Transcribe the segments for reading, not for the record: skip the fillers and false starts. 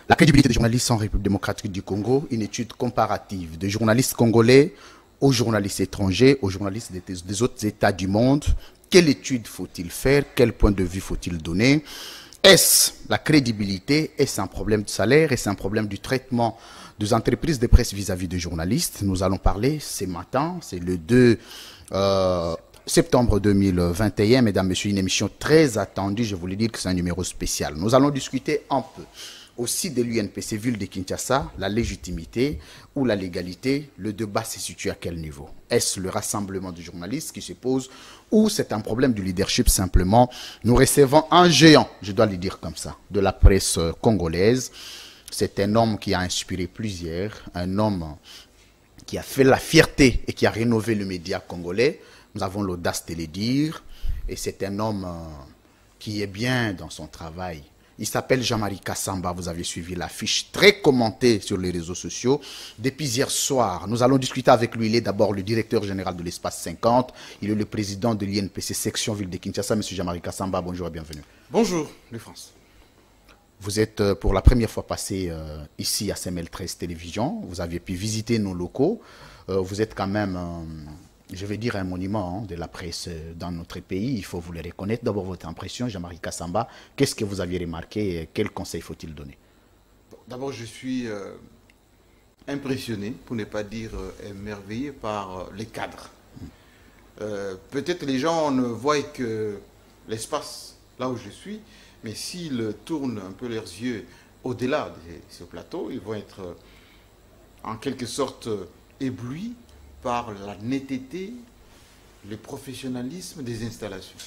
La crédibilité des journalistes en République démocratique du Congo, une étude comparative de journalistes congolais aux journalistes étrangers, aux journalistes des autres États du monde. Quelle étude faut-il faire? Quel point de vue faut-il donner? Est-ce la crédibilité? Est-ce un problème de salaire? Est-ce un problème du traitement des entreprises de presse vis-à-vis des journalistes? Nous allons parler ce matin, c'est le 2 septembre 2021, mesdames, messieurs, une émission très attendue. Je voulais dire que c'est un numéro spécial. Nous allons discuter un peu aussi de l'UNPC, ville de Kinshasa, la légitimité ou la légalité. Le débat se situe à quel niveau? Est-ce le rassemblement de journalistes qui se pose ou c'est un problème du leadership simplement? Nous recevons un géant, je dois le dire comme ça, de la presse congolaise. C'est un homme qui a inspiré plusieurs, un homme qui a fait la fierté et qui a rénové le média congolais. Nous avons l'audace de le dire. Et c'est un homme qui est bien dans son travail. Il s'appelle Jean-Marie Kassamba. Vous avez suivi l'affiche très commentée sur les réseaux sociaux. Depuis hier soir, nous allons discuter avec lui. Il est d'abord le directeur général de l'Espace 50. Il est le président de l'INPC section ville de Kinshasa. Monsieur Jean-Marie Kassamba, bonjour et bienvenue. Bonjour, Louis France. Vous êtes pour la première fois passé ici à CML13 Télévision. Vous aviez pu visiter nos locaux. Vous êtes quand même, je vais dire, un monument de la presse dans notre pays. Il faut vous le reconnaître. D'abord, votre impression, Jean-Marie Kassamba. Qu'est-ce que vous aviez remarqué et quel conseil faut-il donner? D'abord, je suis impressionné, pour ne pas dire émerveillé, par les cadres. Peut-être les gens ne voient que l'espace là où je suis, mais s'ils tournent un peu leurs yeux au-delà de ce plateau, ils vont être en quelque sorte éblouis par la netteté, le professionnalisme des installations.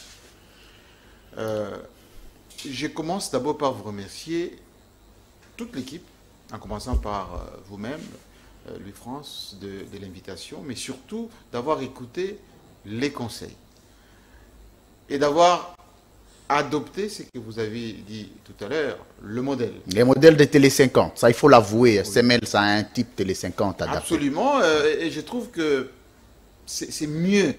Je commence d'abord par vous remercier toute l'équipe, en commençant par vous-même, Louis France, de l'invitation, mais surtout d'avoir écouté les conseils et d'avoir adopté ce que vous avez dit tout à l'heure, le modèle. Les modèles de Télé 50, ça il faut l'avouer, oui. CML, ça a un type Télé 50 adapté. Absolument, et je trouve que c'est mieux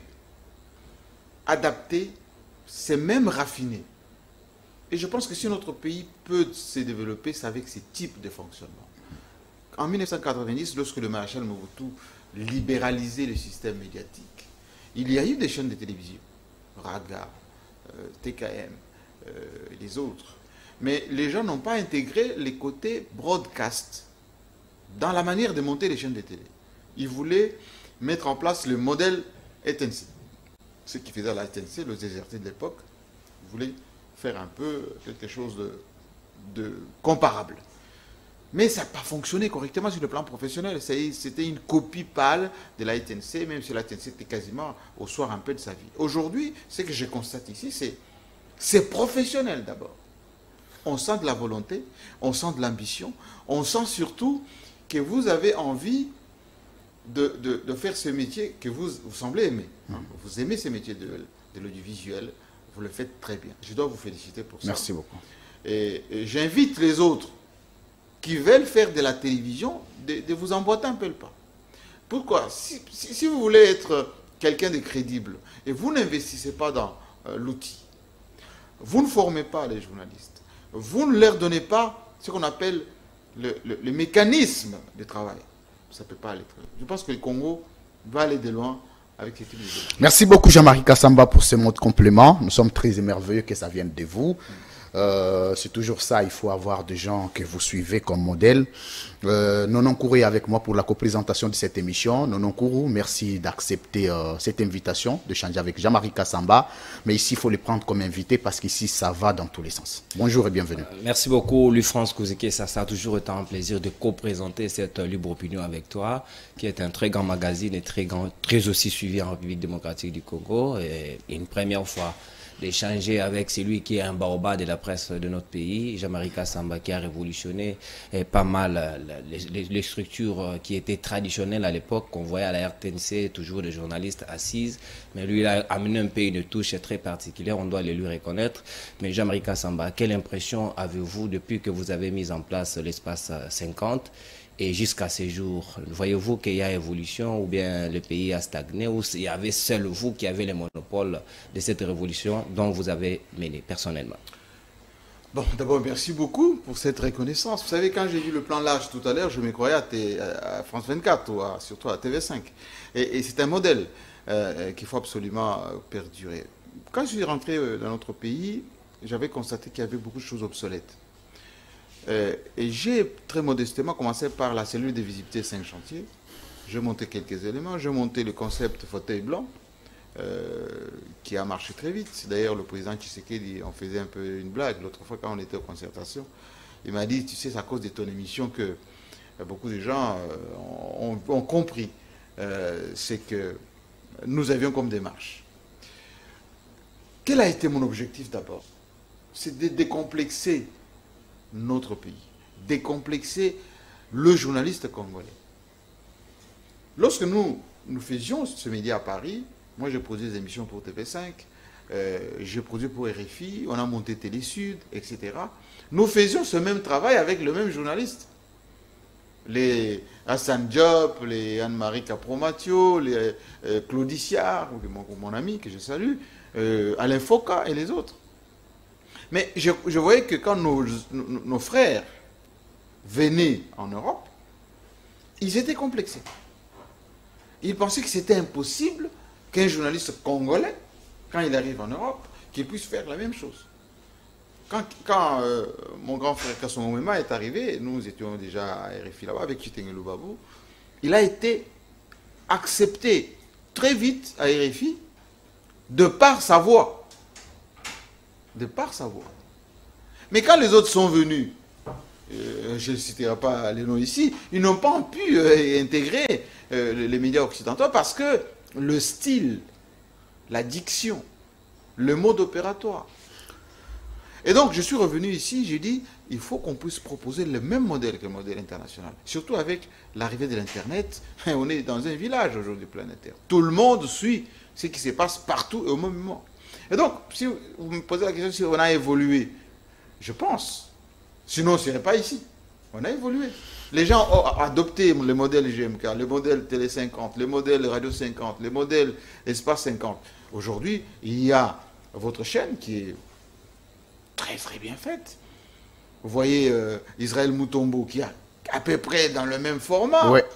adapté, c'est même raffiné. Et je pense que si notre pays peut se développer, c'est avec ce type de fonctionnement. En 1990, lorsque le maréchal Mobutu libéralisait le système médiatique, il y a eu des chaînes de télévision, Raga, TKM, les autres. Mais les gens n'ont pas intégré les côtés broadcast dans la manière de monter les chaînes de télé. Ils voulaient mettre en place le modèle ETNC. Ce qui faisait la ETNC, le déserté de l'époque, voulait faire un peu quelque chose de comparable. Mais ça n'a pas fonctionné correctement sur le plan professionnel. C'était une copie pâle de la ETNC, même si la ETNC était quasiment au soir un peu de sa vie. Aujourd'hui, ce que je constate ici, c'est professionnel d'abord. On sent de la volonté, on sent de l'ambition, on sent surtout que vous avez envie de faire ce métier que vous semblez aimer. Vous aimez ce métier de l'audiovisuel, vous le faites très bien. Je dois vous féliciter pour ça. Merci beaucoup. Et j'invite les autres qui veulent faire de la télévision de vous emboîter un peu le pas. Pourquoi? Si vous voulez être quelqu'un de crédible et vous n'investissez pas dans l'outil, vous ne formez pas les journalistes, vous ne leur donnez pas ce qu'on appelle le mécanisme de travail, ça ne peut pas aller très loin. Je pense que le Congo va aller de loin avec ce type de débat. Merci beaucoup Jean-Marie Kassamba pour ce mot de compliment. Nous sommes très émerveilleux que ça vienne de vous. C'est toujours ça, il faut avoir des gens que vous suivez comme modèle. Nonon Kourou est avec moi pour la coprésentation de cette émission. Nonon Kourou, merci d'accepter cette invitation, de changer avec Jean-Marie Kassamba. Mais ici, il faut le prendre comme invité parce qu'ici, ça va dans tous les sens. Bonjour et bienvenue. Merci beaucoup, Louis France Kouzeke. Ça a toujours été un plaisir de co-présenter cette libre opinion avec toi, qui est un très grand magazine et très aussi suivi en République démocratique du Congo. Et une première fois d'échanger avec celui qui est un baobab de la presse de notre pays, Jean-Marie Kassamba, qui a révolutionné pas mal les structures qui étaient traditionnelles à l'époque, qu'on voyait à la RTNC, toujours des journalistes assises. Mais lui, il a amené un peu une touche très particulière, on doit le lui reconnaître. Mais Jean-Marie Kassamba, quelle impression avez-vous depuis que vous avez mis en place l'espace 50 et jusqu'à ces jours? Voyez-vous qu'il y a évolution ou bien le pays a stagné ou il y avait seul vous qui avez le monopole de cette révolution dont vous avez mené personnellement? Bon, d'abord, merci beaucoup pour cette reconnaissance. Vous savez, quand j'ai vu le plan large tout à l'heure, je me croyais à France 24 ou surtout à TV5. Et c'est un modèle qu'il faut absolument perdurer. Quand je suis rentré dans notre pays, j'avais constaté qu'il y avait beaucoup de choses obsolètes. Et j'ai très modestement commencé par la cellule de visibilité 5 chantiers. J'ai monté quelques éléments. J'ai monté le concept fauteuil blanc, qui a marché très vite. D'ailleurs, le président Tshisekedi, on faisait un peu une blague l'autre fois quand on était aux concertations. Il m'a dit, tu sais, c'est à cause de ton émission que beaucoup de gens ont compris ce que nous avions comme démarche. Quel a été mon objectif d'abord? C'est de décomplexer notre pays, décomplexer le journaliste congolais. Lorsque nous faisions ce média à Paris, moi, j'ai produit des émissions pour TV5, j'ai produit pour RFI, on a monté Télé Sud, etc. Nous faisions ce même travail avec le même journaliste. Les Hassan Diop, les Anne-Marie Capromatio, les Claudiciard, mon ami que je salue, Alain Foka et les autres. Mais je voyais que quand nos frères venaient en Europe, ils étaient complexés. Ils pensaient que c'était impossible qu'un journaliste congolais, quand il arrive en Europe, qu'il puisse faire la même chose. Quand mon grand frère Kasson Mema est arrivé, nous étions déjà à RFI là-bas avec Chitenge Lubabou, il a été accepté très vite à RFI de par sa voix. De par sa voix. Mais quand les autres sont venus, je ne citerai pas les noms ici, ils n'ont pas pu intégrer les médias occidentaux parce que le style, la diction, le mode opératoire. Et donc, je suis revenu ici, j'ai dit, il faut qu'on puisse proposer le même modèle que le modèle international. Surtout avec l'arrivée de l'Internet, on est dans un village aujourd'hui planétaire. Tout le monde suit ce qui se passe partout et au même moment. Et donc, si vous me posez la question si on a évolué, je pense. Sinon, on ne serait pas ici. On a évolué. Les gens ont adopté le modèle GMK, le modèle Télé 50, le modèle Radio 50, le modèle Espace 50. Aujourd'hui, il y a votre chaîne qui est très très bien faite. Vous voyez Israël Moutombo qui a à peu près dans le même format. Ouais.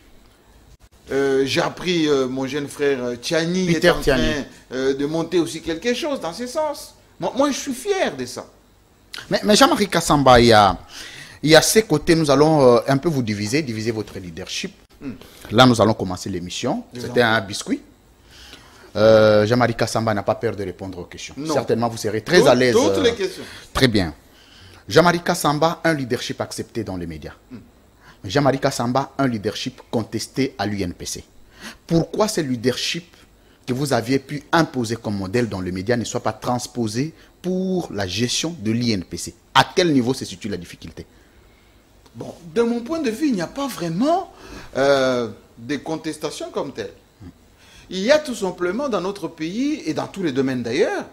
J'ai appris, mon jeune frère Tiani est en train de monter aussi quelque chose dans ce sens. Moi, je suis fier de ça. Mais Jean-Marie Kassamba, il y a ces côtés, nous allons un peu vous diviser votre leadership. Là, nous allons commencer l'émission. C'était un biscuit. Jean-Marie Kassamba n'a pas peur de répondre aux questions. Non. Certainement, vous serez très à l'aise. Toutes les questions. Très bien. Jean-Marie Kassamba, un leadership accepté dans les médias. Jean-Marie Kassamba, un leadership contesté à l'UNPC. Pourquoi ce leadership que vous aviez pu imposer comme modèle dans les médias ne soit pas transposé pour la gestion de l'INPC? À quel niveau se situe la difficulté? Bon, de mon point de vue, il n'y a pas vraiment de contestation comme telle. Il y a tout simplement dans notre pays, et dans tous les domaines d'ailleurs,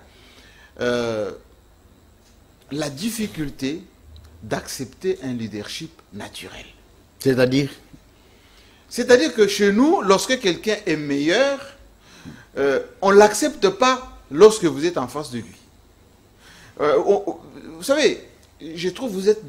la difficulté d'accepter un leadership naturel. C'est-à-dire? C'est-à-dire que chez nous, lorsque quelqu'un est meilleur, on ne l'accepte pas lorsque vous êtes en face de lui. Vous savez, je trouve que vous êtes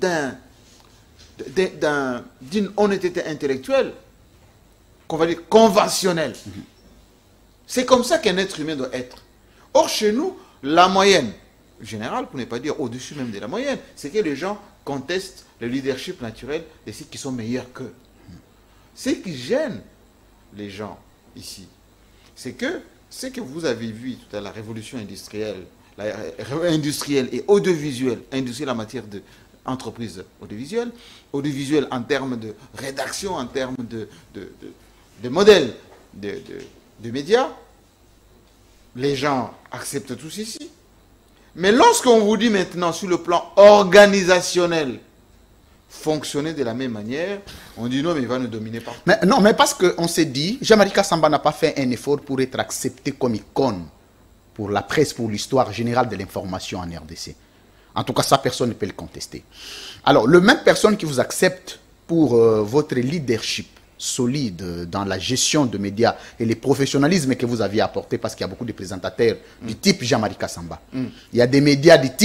d'une honnêteté intellectuelle, qu'on va dire conventionnelle. C'est comme ça qu'un être humain doit être. Or, chez nous, la moyenne générale, pour ne pas dire au-dessus même de la moyenne, c'est que les gens contestent le leadership naturel de ceux qui sont meilleurs qu'eux. Ce qui gêne les gens ici, c'est que ce que vous avez vu tout à la révolution industrielle, et audiovisuelle, industrielle en matière d'entreprise audiovisuelle, audiovisuelle en termes de rédaction, en termes de modèle de médias, les gens acceptent tous ici. Mais lorsqu'on vous dit maintenant sur le plan organisationnel, fonctionner de la même manière, on dit non, mais il va nous dominer partout. Mais, non, mais parce qu'on s'est dit, Jean-Marie Kassamba n'a pas fait un effort pour être accepté comme icône pour la presse, pour l'histoire générale de l'information en RDC. En tout cas, ça, personne ne peut le contester. Alors, le même personne qui vous accepte pour votre leadership solide dans la gestion de médias et le professionnalisme que vous aviez apporté, parce qu'il y a beaucoup de présentateurs du type Jean-Marie Kassamba. Il y a des médias du type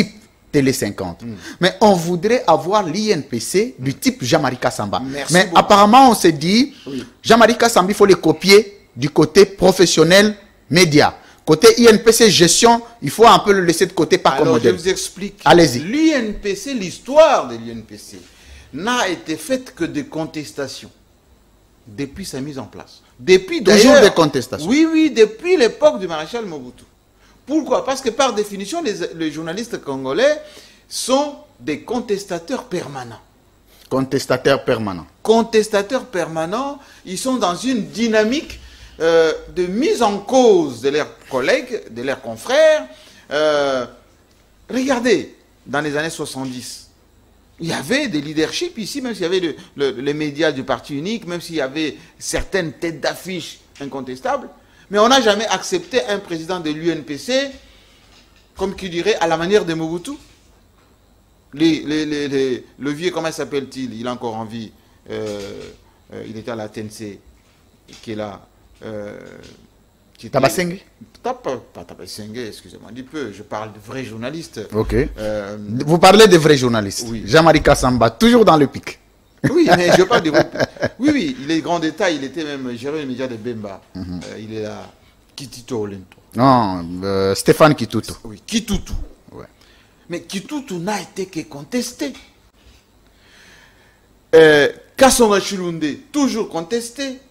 Télé 50. Mais on voudrait avoir l'INPC du type Jean-Marie Kassamba. Merci Mais beaucoup. apparemment, on s'est dit, Jean-Marie Kassamba, il faut les copier du côté professionnel média. Côté INPC gestion, il faut un peu le laisser de côté par comme Alors, je modèle. vous explique. Allez-y. L'INPC, l'histoire de l'INPC, n'a été faite que de contestations depuis sa mise en place. Depuis Toujours d'ailleurs- des contestations. Oui, oui, depuis l'époque du maréchal Mobutu. Pourquoi? Parce que par définition, les journalistes congolais sont des contestateurs permanents. Contestataire permanent. Contestateurs permanents, ils sont dans une dynamique de mise en cause de leurs collègues, de leurs confrères. Regardez, dans les années 70, il y avait des leaderships ici, même s'il y avait les médias du parti unique, même s'il y avait certaines têtes d'affiche incontestables, mais on n'a jamais accepté un président de l'UNPC, comme qui dirait, à la manière de Mobutu. Le vieux, comment s'appelle-t-il? Il est encore en vie. Il était à la TNC, qui est là. Tabasenge. Pas Tabasenge, excusez-moi, un peu. Je parle de vrais journalistes. Ok. Euh, Vous parlez de vrais journalistes. Oui. Jean-Marie Kassamba, toujours dans le pic. Oui, mais je parle de vous. Oui, oui, il est grand détail. Il était même géré les médias de Bemba. Il est là. Kitito Olento. Non, Stéphane Kitutu. Oui, Kitutu. Ouais. Mais Kitutu n'a été que contesté. Kassonga Chilunde, toujours contesté.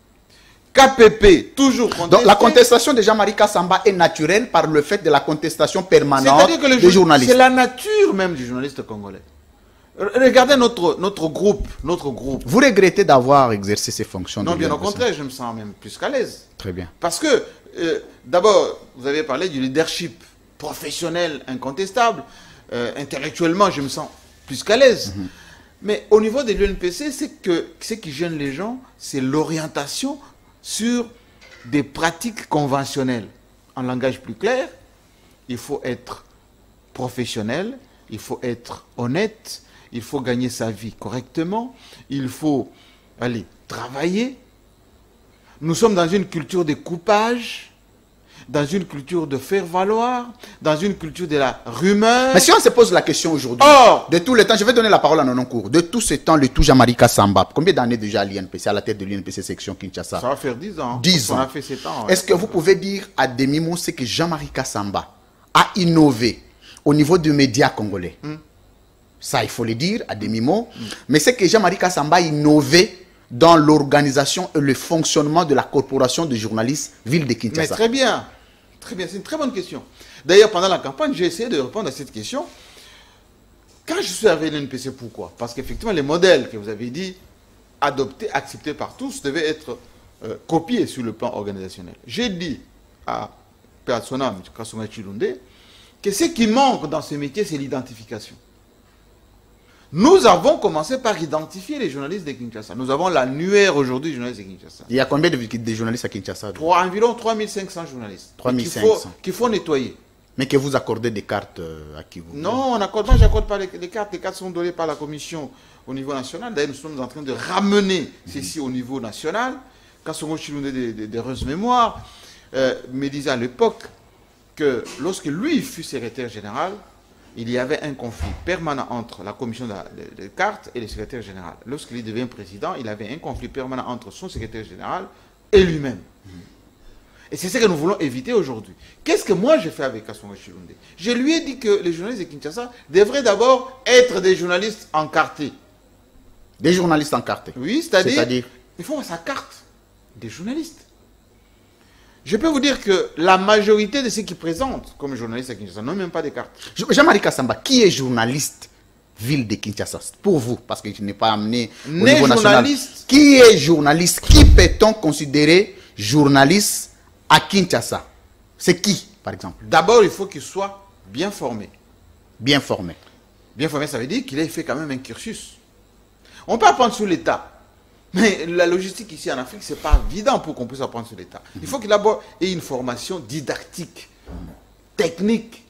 KPP, toujours contesté. Donc la contestation de Jean-Marie Kassamba est naturelle par le fait de la contestation permanente C'est-à-dire que des journalistes. c'est la nature même du journaliste congolais. Regardez notre groupe. Vous regrettez d'avoir exercé ces fonctions Non, de bien au l'UNPC? contraire, je me sens même plus qu'à l'aise. Très bien. Parce que, d'abord, vous avez parlé du leadership professionnel incontestable. Intellectuellement, je me sens plus qu'à l'aise. Mais au niveau de l'UNPC, ce qui gêne les gens, c'est l'orientation sur des pratiques conventionnelles. En langage plus clair, il faut être professionnel, il faut être honnête, il faut gagner sa vie correctement, il faut aller travailler. Nous sommes dans une culture de coupage, dans une culture de faire valoir, dans une culture de la rumeur. Mais si on se pose la question aujourd'hui, Or, de tous les temps, je vais donner la parole à Nononcourt, de tous ces temps, le tout Jean-Marie Kassamba, combien d'années déjà à l'INPC, à la tête de l'INPC section Kinshasa? ça va faire 10 ans. 10 On ans. a fait 7 ans. Est-ce que vous pouvez dire à demi-mot ce que Jean-Marie Kassamba a innové au niveau du média congolais? Ça, il faut le dire à demi-mot. Mais c'est que Jean-Marie Kassamba a innové dans l'organisation et le fonctionnement de la corporation de journalistes ville de Mais Kinshasa. très bien. Très bien, c'est une très bonne question. D'ailleurs, pendant la campagne, j'ai essayé de répondre à cette question. Quand je suis arrivé à l'NPC, pourquoi? Parce qu'effectivement, les modèles que vous avez dit, adoptés, acceptés par tous, devaient être copiés sur le plan organisationnel. J'ai dit à Persona, M. Kassonga Chilunde, que ce qui manque dans ce métier, c'est l'identification. Nous avons commencé par identifier les journalistes de Kinshasa. Nous avons l'annuaire aujourd'hui des journalistes de Kinshasa. Il y a combien de journalistes à Kinshasa? Pour environ 3500 journalistes. 3500. Qu'il faut nettoyer. Mais que vous accordez des cartes à qui vous? Non, moi j'accorde pas les cartes. Les cartes sont données par la commission au niveau national. D'ailleurs, nous sommes en train de ramener ceci au niveau national. Kassongo Chilunde d'heureuse mémoire me disait à l'époque que lorsque lui fut secrétaire général, il y avait un conflit permanent entre la commission de cartes et le secrétaire général. Lorsqu'il devient président, il avait un conflit permanent entre son secrétaire général et lui-même. Et c'est ce que nous voulons éviter aujourd'hui. Qu'est-ce que moi j'ai fait avec Kassongo Chilunde? Je lui ai dit que les journalistes de Kinshasa devraient d'abord être des journalistes encartés. Des journalistes encartés. Oui, c'est-à-dire C'est-à-dire il faut sa carte des journalistes. Je peux vous dire que la majorité de ceux qui présentent comme journalistes à Kinshasa n'ont même pas de carte. Jean-Marie Kassamba, qui est journaliste ville de Kinshasa? Pour vous, parce que je n'ai pas amené au Né niveau national. journaliste. Qui est journaliste? Qui peut-on considérer journaliste à Kinshasa? C'est qui, par exemple? D'abord, il faut qu'il soit bien formé. Bien formé. Bien formé, ça veut dire qu'il ait fait quand même un cursus. On peut apprendre sur l'État. Mais la logistique ici en Afrique, ce n'est pas évident pour qu'on puisse apprendre sur l'État. Il faut qu'il d'abord ait une formation didactique, technique,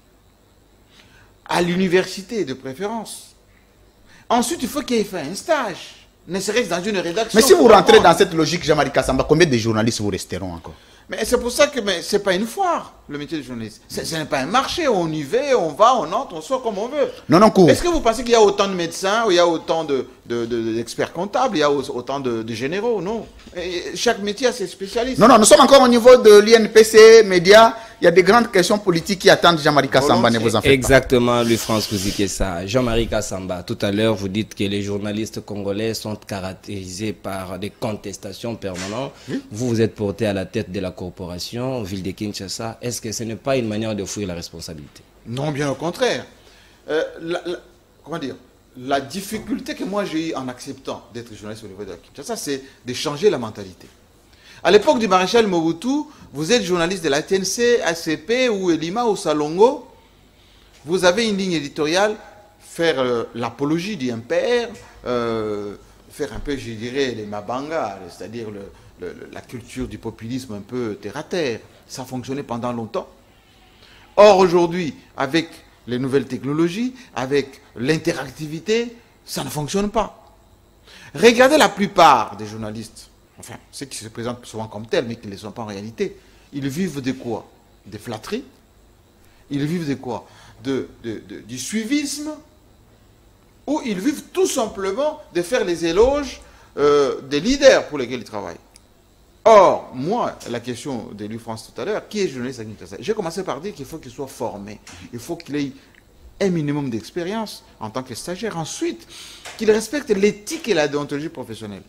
à l'université de préférence. Ensuite, il faut qu'il ait fait un stage, ne serait-ce dans une rédaction. Mais si vous rentrez dans cette logique, Jean-Marie Kassamba, combien de journalistes vous resteront encore? Mais c'est pour ça que ce n'est pas une foire, le métier de journaliste. Ce n'est pas un marché, on y va, on va, on entre, on sort comme on veut. Non, non, cours. Est-ce que vous pensez qu'il y a autant de médecins, ou il y a autant d'experts comptables, il y a autant de généraux? Non. Et chaque métier a ses spécialistes. Non, non, nous sommes encore au niveau de l'INPC, médias. Il y a des grandes questions politiques qui attendent Jean-Marie Kassamba, ne vous en faites pas. Exactement, Louis-France Kouzikessa. Jean-Marie Kassamba, tout à l'heure, vous dites que les journalistes congolais sont caractérisés par des contestations permanentes. Oui. Vous êtes porté à la tête de la corporation, ville de Kinshasa. Est-ce que ce n'est pas une manière de fuir la responsabilité? Non, bien au contraire. Comment dire? La difficulté que moi j'ai eue en acceptant d'être journaliste au niveau de la Kinshasa, c'est de changer la mentalité. À l'époque du maréchal Mobutu, vous êtes journaliste de la TNC, ACP ou Elima ou Salongo. Vous avez une ligne éditoriale, faire l'apologie du MPR, faire un peu, je dirais, les Mabanga, c'est-à-dire la culture du populisme un peu terre-à-terre. Ça a fonctionné pendant longtemps. Or, aujourd'hui, avec les nouvelles technologies, avec l'interactivité, ça ne fonctionne pas. Regardez la plupart des journalistes, enfin, ceux qui se présentent souvent comme tels, mais qui ne le sont pas en réalité, ils vivent de quoi? Des flatteries. Ils vivent de quoi? Du suivisme, ou ils vivent tout simplement de faire les éloges des leaders pour lesquels ils travaillent. Or, moi, la question de Louis-France tout à l'heure, qui est journaliste à Kinshasa? J'ai commencé par dire qu'il faut qu'il soit formé. Il faut qu'il ait un minimum d'expérience en tant que stagiaire. Ensuite, qu'il respecte l'éthique et la déontologie professionnelle.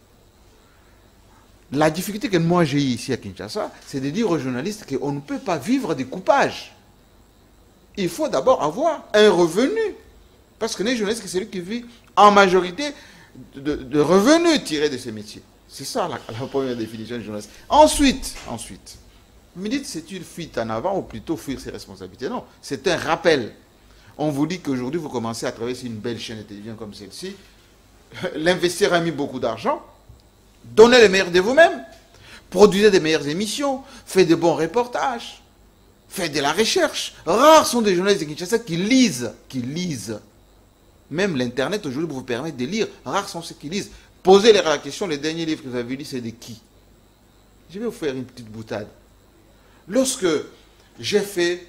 La difficulté que moi j'ai eue ici à Kinshasa, c'est de dire aux journalistes qu'on ne peut pas vivre des coupages. Il faut d'abord avoir un revenu. Parce que les journalistes, c'est celui qui vit en majorité de revenus tirés de ces métiers. C'est ça la première définition du journaliste. Ensuite, vous me dites c'est une fuite en avant ou plutôt fuir ses responsabilités. Non, c'est un rappel. On vous dit qu'aujourd'hui vous commencez à travailler sur une belle chaîne de télévision comme celle-ci. L'investisseur a mis beaucoup d'argent. Donnez le meilleur de vous-même. Produisez des meilleures émissions. Faites de bons reportages. Faites de la recherche. Rares sont des journalistes de Kinshasa qui lisent. Même l'Internet aujourd'hui vous permet de lire. Rares sont ceux qui lisent. Posez la question, les derniers livres que vous avez lus, c'est de qui? Je vais vous faire une petite boutade. Lorsque j'ai fait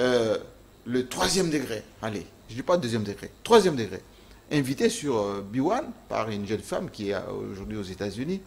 le 3e degré, allez, je ne dis pas 2e degré, 3e degré, invité sur B1 par une jeune femme qui est aujourd'hui aux États-Unis.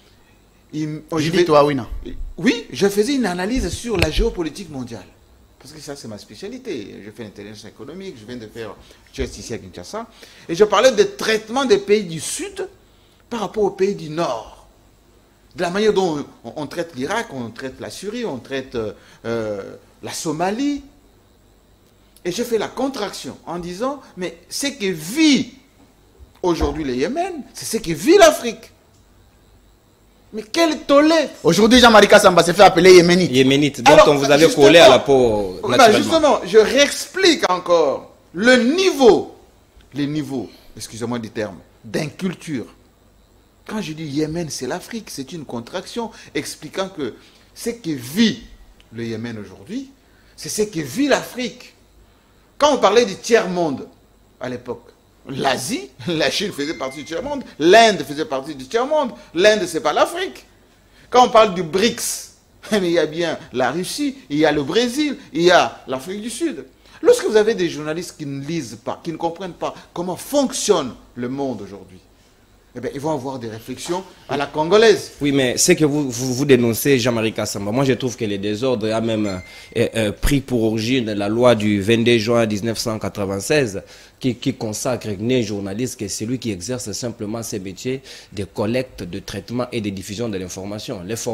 Oui, je faisais une analyse sur la géopolitique mondiale. Parce que ça, c'est ma spécialité. Je fais l'intelligence économique, je viens de faire Chess ici à Kinshasa. Et je parlais des traitements des pays du Sud par rapport aux pays du Nord. De la manière dont on traite l'Irak, on traite la Syrie, on traite la Somalie. Et j'ai fait la contraction en disant, mais ce que vit aujourd'hui le Yémen, c'est ce que vit l'Afrique. Mais quel tollé! Aujourd'hui, Jean-Marie Kassamba s'est fait appeler Yéménite. Yéménite, dont on vous avait collé à la peau naturellement. Justement, je réexplique encore le niveau, excusez-moi du terme, d'inculture. Quand je dis Yémen, c'est l'Afrique, c'est une contraction expliquant que ce que vit le Yémen aujourd'hui, c'est ce que vit l'Afrique. Quand on parlait du tiers-monde à l'époque, l'Asie, la Chine faisait partie du tiers-monde, l'Inde faisait partie du tiers-monde, l'Inde c'est pas l'Afrique. Quand on parle du BRICS, il y a bien la Russie, il y a le Brésil, il y a l'Afrique du Sud. Lorsque vous avez des journalistes qui ne lisent pas, qui ne comprennent pas comment fonctionne le monde aujourd'hui, eh bien, ils vont avoir des réflexions à la congolaise. Oui, mais c'est que vous dénoncez Jean-Marie Kassamba. Moi, je trouve que les désordres a même pris pour origine la loi du 22 juin 1996 qui consacre les journalistes que c'est lui qui exerce simplement ses métiers de collecte, de traitement et de diffusion de l'information. L'information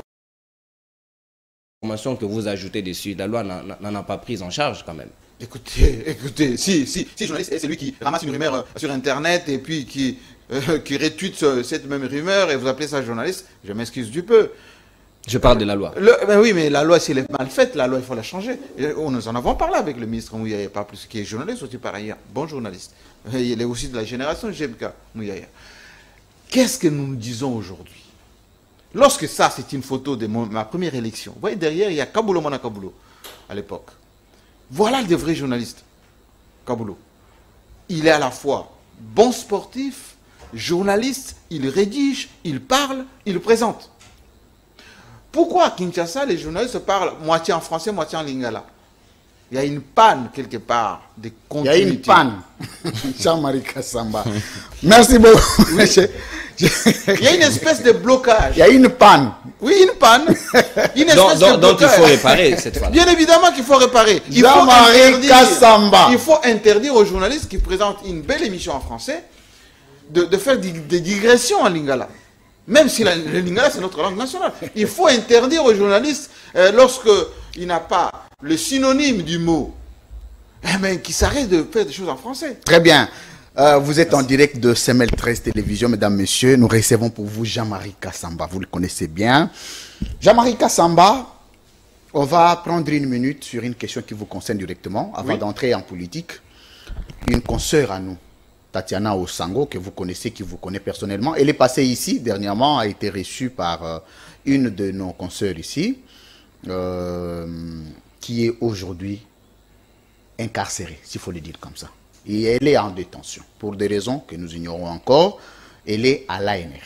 que vous ajoutez dessus, la loi n'en a pas prise en charge quand même. Écoutez, si journaliste, c'est lui qui ramasse une rumeur sur Internet et puis qui rétweet cette même rumeur et vous appelez ça journaliste, je m'excuse du peu. Je parle de la loi. Ben oui, mais la loi, si elle est mal faite, la loi, il faut la changer. Nous en avons parlé avec le ministre Mouyaya, pas plus, qui est journaliste aussi par ailleurs, bon journaliste. Il est aussi de la génération GMK, Mouyaya. Qu'est-ce que nous disons aujourd'hui? Lorsque ça, c'est une photo de ma première élection, vous voyez derrière, il y a Kabulo Mona Kabulo, à l'époque. Voilà le vrai journaliste, Kabulo. Il est à la fois bon sportif, journaliste, il rédige, il parle, il présente. Pourquoi à Kinshasa, les journalistes parlent moitié en français, moitié en lingala? Il y a une panne quelque part de Il y continuité. a une panne. Jean-Marie Kassamba. Merci beaucoup, monsieur. Il y a une espèce de blocage. Il y a une panne. Oui, une panne. Une espèce de Donc il blocage. faut réparer cette fois. Bien évidemment qu'il faut réparer. Jean-Marie Kassamba. Il faut interdire aux journalistes qui présentent une belle émission en français de faire des digressions en lingala. Même si le lingala, c'est notre langue nationale. Il faut interdire aux journalistes, lorsqu'il n'a pas le synonyme du mot, qu'ils s'arrêtent de faire des choses en français. Très bien. Vous êtes en direct de CML 13 Télévision, mesdames, messieurs. Nous recevons pour vous Jean-Marie Kassamba. Vous le connaissez bien. Jean-Marie Kassamba, on va prendre une minute sur une question qui vous concerne directement avant d'entrer en politique. Une consoeur à nous, Tatiana Osango, que vous connaissez, qui vous connaît personnellement. Elle est passée ici, dernièrement, a été reçue par une de nos consoeurs ici, qui est aujourd'hui incarcérée, s'il faut le dire comme ça. Et elle est en détention. Pour des raisons que nous ignorons encore, elle est à l'ANR.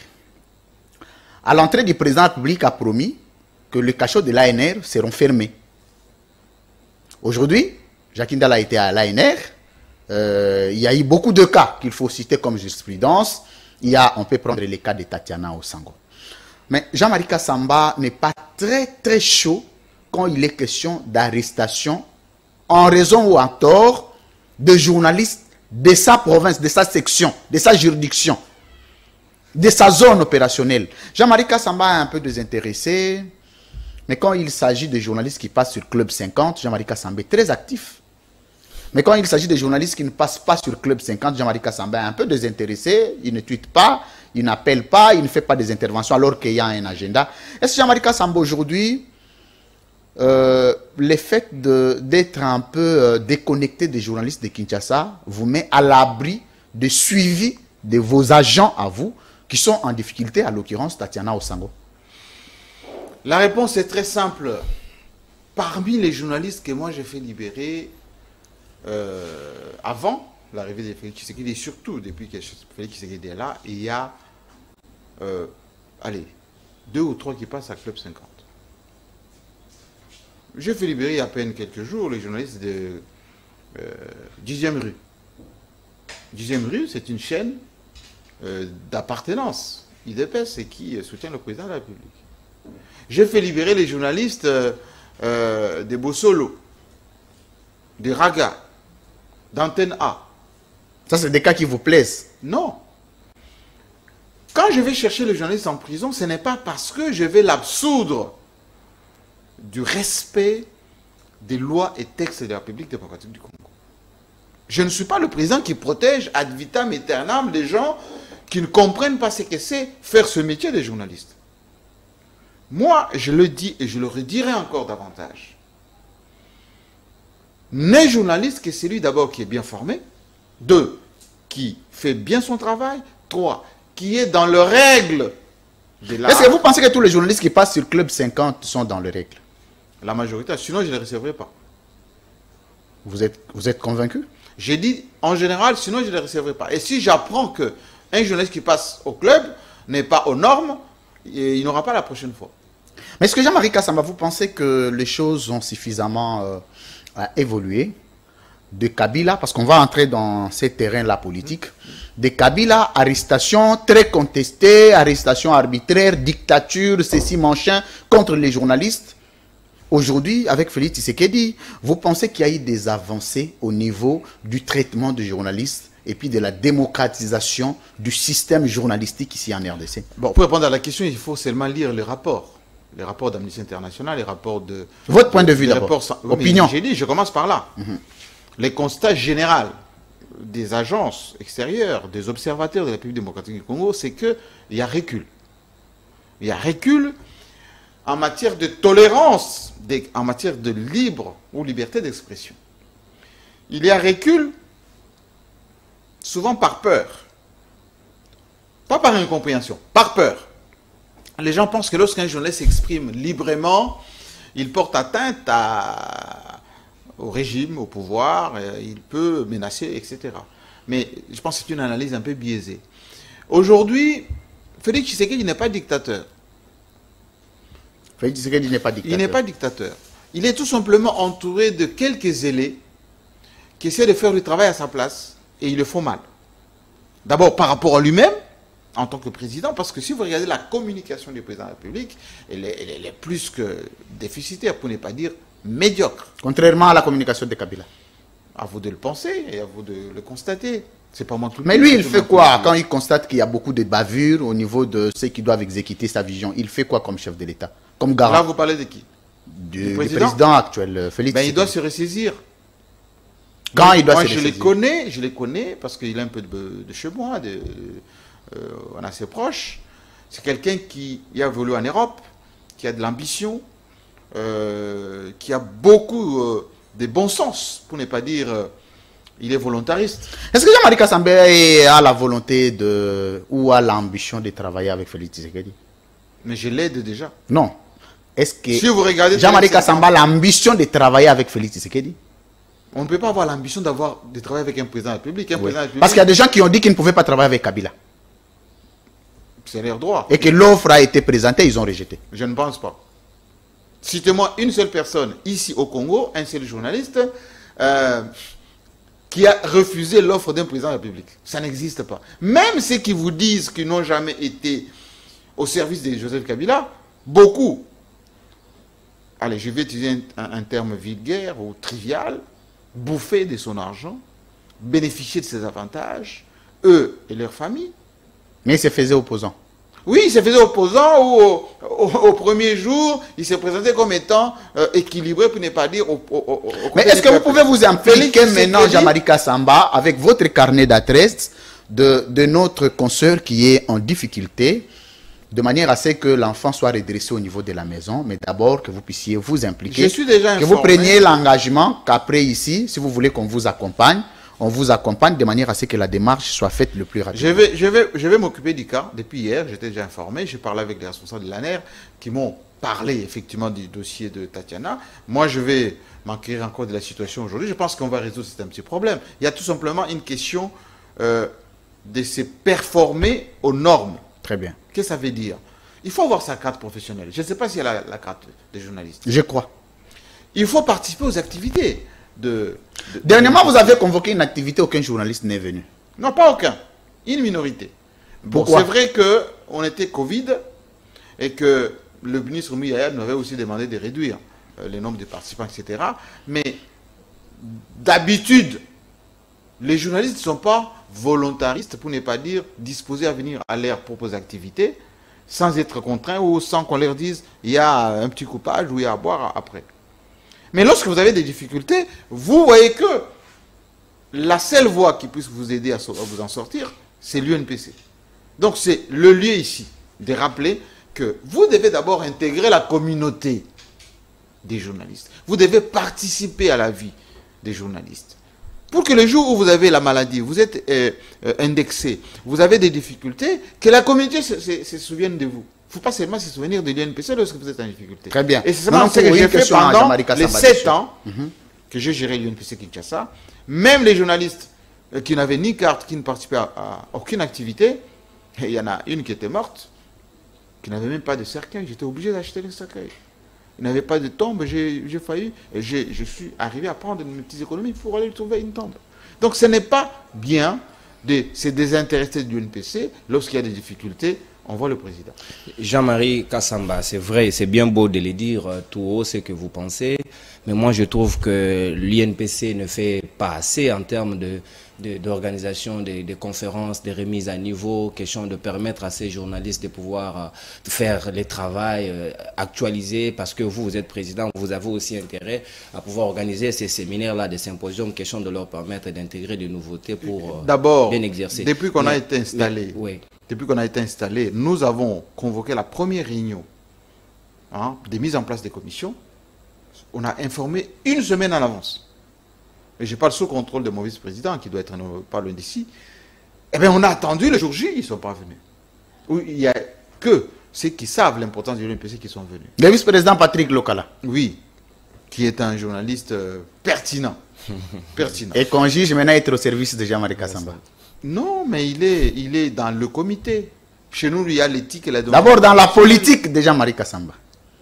À l'entrée du président de la République a promis que les cachots de l'ANR seront fermés. Aujourd'hui, Jacques Ndala a été à l'ANR. Il y a eu beaucoup de cas qu'il faut citer comme jurisprudence. On peut prendre les cas de Tatiana Osango. Mais Jean-Marie Kassamba n'est pas très chaud quand il est question d'arrestation en raison ou en tort de journalistes de sa province, de sa section, de sa juridiction, de sa zone opérationnelle. Jean-Marie Kassamba est un peu désintéressé, mais quand il s'agit de journalistes qui passent sur Club 50, Jean-Marie Kassamba est très actif. Mais quand il s'agit de journalistes qui ne passent pas sur Club 50, Jean-Marie Kassamba est un peu désintéressé, il ne tweete pas, il n'appelle pas, il ne fait pas des interventions alors qu'il y a un agenda. Est-ce que Jean-Marie Kassamba aujourd'hui, le fait d'être un peu déconnecté des journalistes de Kinshasa vous met à l'abri de suivi de vos agents à vous qui sont en difficulté, à l'occurrence Tatiana Osango? La réponse est très simple. Parmi les journalistes que moi j'ai fait libérer avant l'arrivée de Félix Tshisekedi, et surtout depuis que Félix Tshisekedi est là, il y a 2 ou 3 qui passent à Club 50. J'ai fait libérer il y a à peine quelques jours les journalistes de 10e rue. 10e rue, c'est une chaîne d'appartenance IDPS et qui soutient le président de la République. J'ai fait libérer les journalistes de Bossolo, de Raga, d'Antenne A. Ça, c'est des cas qui vous plaisent? Non. Quand je vais chercher le journaliste en prison, ce n'est pas parce que je vais l'absoudre du respect des lois et textes de la République démocratique du Congo. Je ne suis pas le président qui protège ad vitam aeternam des gens qui ne comprennent pas ce que c'est faire ce métier de journaliste. Moi, je le dis et je le redirai encore davantage. N'est journaliste que celui d'abord qui est bien formé, 2, qui fait bien son travail, 3, qui est dans les règles de l'art. Est-ce que vous pensez que tous les journalistes qui passent sur Club 50 sont dans les règles? La majorité, sinon je ne les recevrai pas. Vous êtes convaincu? J'ai dit en général, sinon je ne les recevrai pas. Et si j'apprends qu'un journaliste qui passe au club n'est pas aux normes, il n'aura pas la prochaine fois. Mais est-ce que Jean-Marie Kassamba, vous pensez que les choses ont suffisamment évolué de Kabila, parce qu'on va entrer dans ces terrains-là politiques, de Kabila, arrestation très contestée, arrestation arbitraire, dictature, ceci, machin, contre les journalistes. Aujourd'hui, avec Félix Tshisekedi, vous pensez qu'il y a eu des avancées au niveau du traitement des journalistes et puis de la démocratisation du système journalistique ici en RDC? Bon, pour répondre à la question, il faut seulement lire les rapports. Les rapports d'Amnesty International, les rapports de... Votre point de vue d'abord, opinion. J'ai dit, je commence par là. Les constats généraux des agences extérieures, des observateurs de la République démocratique du Congo, c'est qu'il y a recul. Il y a recul en matière de tolérance, en matière de libre ou liberté d'expression. Il y a recul souvent par peur. Pas par incompréhension, par peur. Les gens pensent que lorsqu'un journaliste s'exprime librement, il porte atteinte au régime, au pouvoir, il peut menacer, etc. Mais je pense que c'est une analyse un peu biaisée. Aujourd'hui, Félix Tshisekedi n'est pas dictateur. Félix Tshisekedi n'est pas dictateur. Il n'est pas dictateur. Il est tout simplement entouré de quelques zélés qui essaient de faire le travail à sa place et ils le font mal. D'abord par rapport à lui-même, en tant que président, parce que si vous regardez la communication du président de la République, elle est plus que déficitaire, pour ne pas dire médiocre. Contrairement à la communication de Kabila. À vous de le penser et à vous de le constater. C'est pas moi tout le Mais temps, lui, c'est il tout fait le monde quoi qui- quand il constate qu'il y a beaucoup de bavures au niveau de ceux qui doivent exécuter sa vision? Il fait quoi comme chef de l'État? Comme Là, garant vous parlez de qui? du président président actuel, Félix Ben, il doit Tshisekedi. se ressaisir. Quand il doit Moi, se je les ressaisir. connais parce qu'il est un peu de chez moi, on est assez proches. C'est quelqu'un qui a évolué en Europe, qui a de l'ambition, qui a beaucoup de bon sens, pour ne pas dire il est volontariste. Est-ce que Jean-Marie Kassamba a la volonté ou a l'ambition de travailler avec Félix Tshisekedi? Mais je l'aide déjà. Non. Est-ce que Si vous regardez Jean-Marie Félix Kassamba a l'ambition de travailler avec Félix Tshisekedi? on ne peut pas avoir l'ambition de travailler avec un président de la République. Un Oui. président de la République, Parce qu'il y a des gens qui ont dit qu'ils ne pouvaient pas travailler avec Kabila. c'est leur droit. Et que l'offre a été présentée, ils ont rejeté. Je ne pense pas. Citez-moi une seule personne ici au Congo, un seul journaliste, qui a refusé l'offre d'un président de la République. Ça n'existe pas. Même ceux qui vous disent qu'ils n'ont jamais été au service de Joseph Kabila, beaucoup, allez, je vais utiliser un terme vulgaire ou trivial, bouffer de son argent, bénéficier de ses avantages, eux et leurs familles. Mais il se faisait opposant. Oui, il se faisait opposant ou au premier jour, il s'est présenté comme étant équilibré, pour ne pas dire Mais est-ce que vous pouvez vous impliquer maintenant, Jean-Marie Kassamba, avec votre carnet d'adresse de notre consoeur qui est en difficulté, de manière à ce que l'enfant soit redressé au niveau de la maison, mais d'abord que vous puissiez vous impliquer, Je suis déjà que vous informé. preniez l'engagement qu'après ici, si vous voulez qu'on vous accompagne, on vous accompagne de manière à ce que la démarche soit faite le plus rapidement. Je vais m'occuper du cas. Depuis hier, j'étais déjà informé. J'ai parlé avec les responsables de l'ANER qui m'ont parlé effectivement du dossier de Tatiana. Moi, je vais m'enquérir encore de la situation aujourd'hui. Je pense qu'on va résoudre un petit problème. Il y a tout simplement une question de se performer aux normes. Très bien. Qu'est-ce que ça veut dire? Il faut avoir sa carte professionnelle. Je ne sais pas s'il y a la carte des journalistes. Je crois. Il faut participer aux activités Dernièrement, vous avez convoqué une activité, aucun journaliste n'est venu. Non, pas aucun. Une minorité. Bon, Pourquoi? c'est vrai qu'on était Covid et que le ministre Mouyaya nous avait aussi demandé de réduire le nombre de participants, etc. Mais d'habitude, les journalistes ne sont pas volontaristes, pour ne pas dire disposés à venir à leurs propres activités, sans être contraints ou sans qu'on leur dise il y a un petit coupage ou il y a à boire après. Mais lorsque vous avez des difficultés, vous voyez que la seule voie qui puisse vous aider à vous en sortir, c'est l'UNPC. Donc c'est le lieu ici de rappeler que vous devez d'abord intégrer la communauté des journalistes. Vous devez participer à la vie des journalistes. Pour que le jour où vous avez la maladie, vous êtes indexé, vous avez des difficultés, que la communauté se souvienne de vous. Il ne faut pas seulement se souvenir de l'UNPC lorsque vous êtes en difficulté. Très bien. Et c'est seulement ce que j'ai fait pendant les 7 ans que j'ai géré l'UNPC Kinshasa. Même les journalistes qui n'avaient ni carte, qui ne participaient à aucune activité, et il y en a une qui était morte, qui n'avait même pas de cercueil. J'étais obligé d'acheter le cercueil. Il n'avait pas de tombe, j'ai failli, et je suis arrivé à prendre mes petites économies pour aller trouver une tombe. Donc ce n'est pas bien de se désintéresser de l'UNPC lorsqu'il y a des difficultés. On voit le président. Jean-Marie Kassamba, c'est vrai, c'est bien beau de le dire tout haut ce que vous pensez, mais moi je trouve que l'INPC ne fait pas assez en termes d'organisation des conférences, des remises à niveau, question de permettre à ces journalistes de pouvoir faire les travaux actualisés, parce que vous êtes président, vous avez aussi intérêt à pouvoir organiser ces séminaires-là, des symposiums, question de leur permettre d'intégrer des nouveautés pour bien exercer. Depuis qu'on a été installé, oui. Depuis qu'on a été installé, nous avons convoqué la première réunion de mise en place des commissions. On a informé une semaine en avance. Et je parle sous contrôle de mon vice-président, qui doit être pas loin d'ici. Eh bien, on a attendu le jour J, ils ne sont pas venus. Il n'y a que ceux qui savent l'importance de l'UNPC qui sont venus. Le vice-président Patrick Lokala. Oui, qui est un journaliste pertinent. Pertinent. Et qu'on juge maintenant être au service de Jean-Marie Kassamba. Non, mais il est dans le comité. Chez nous, il y a l'éthique et la démocratie. D'abord dans la politique de Jean-Marie Kassamba.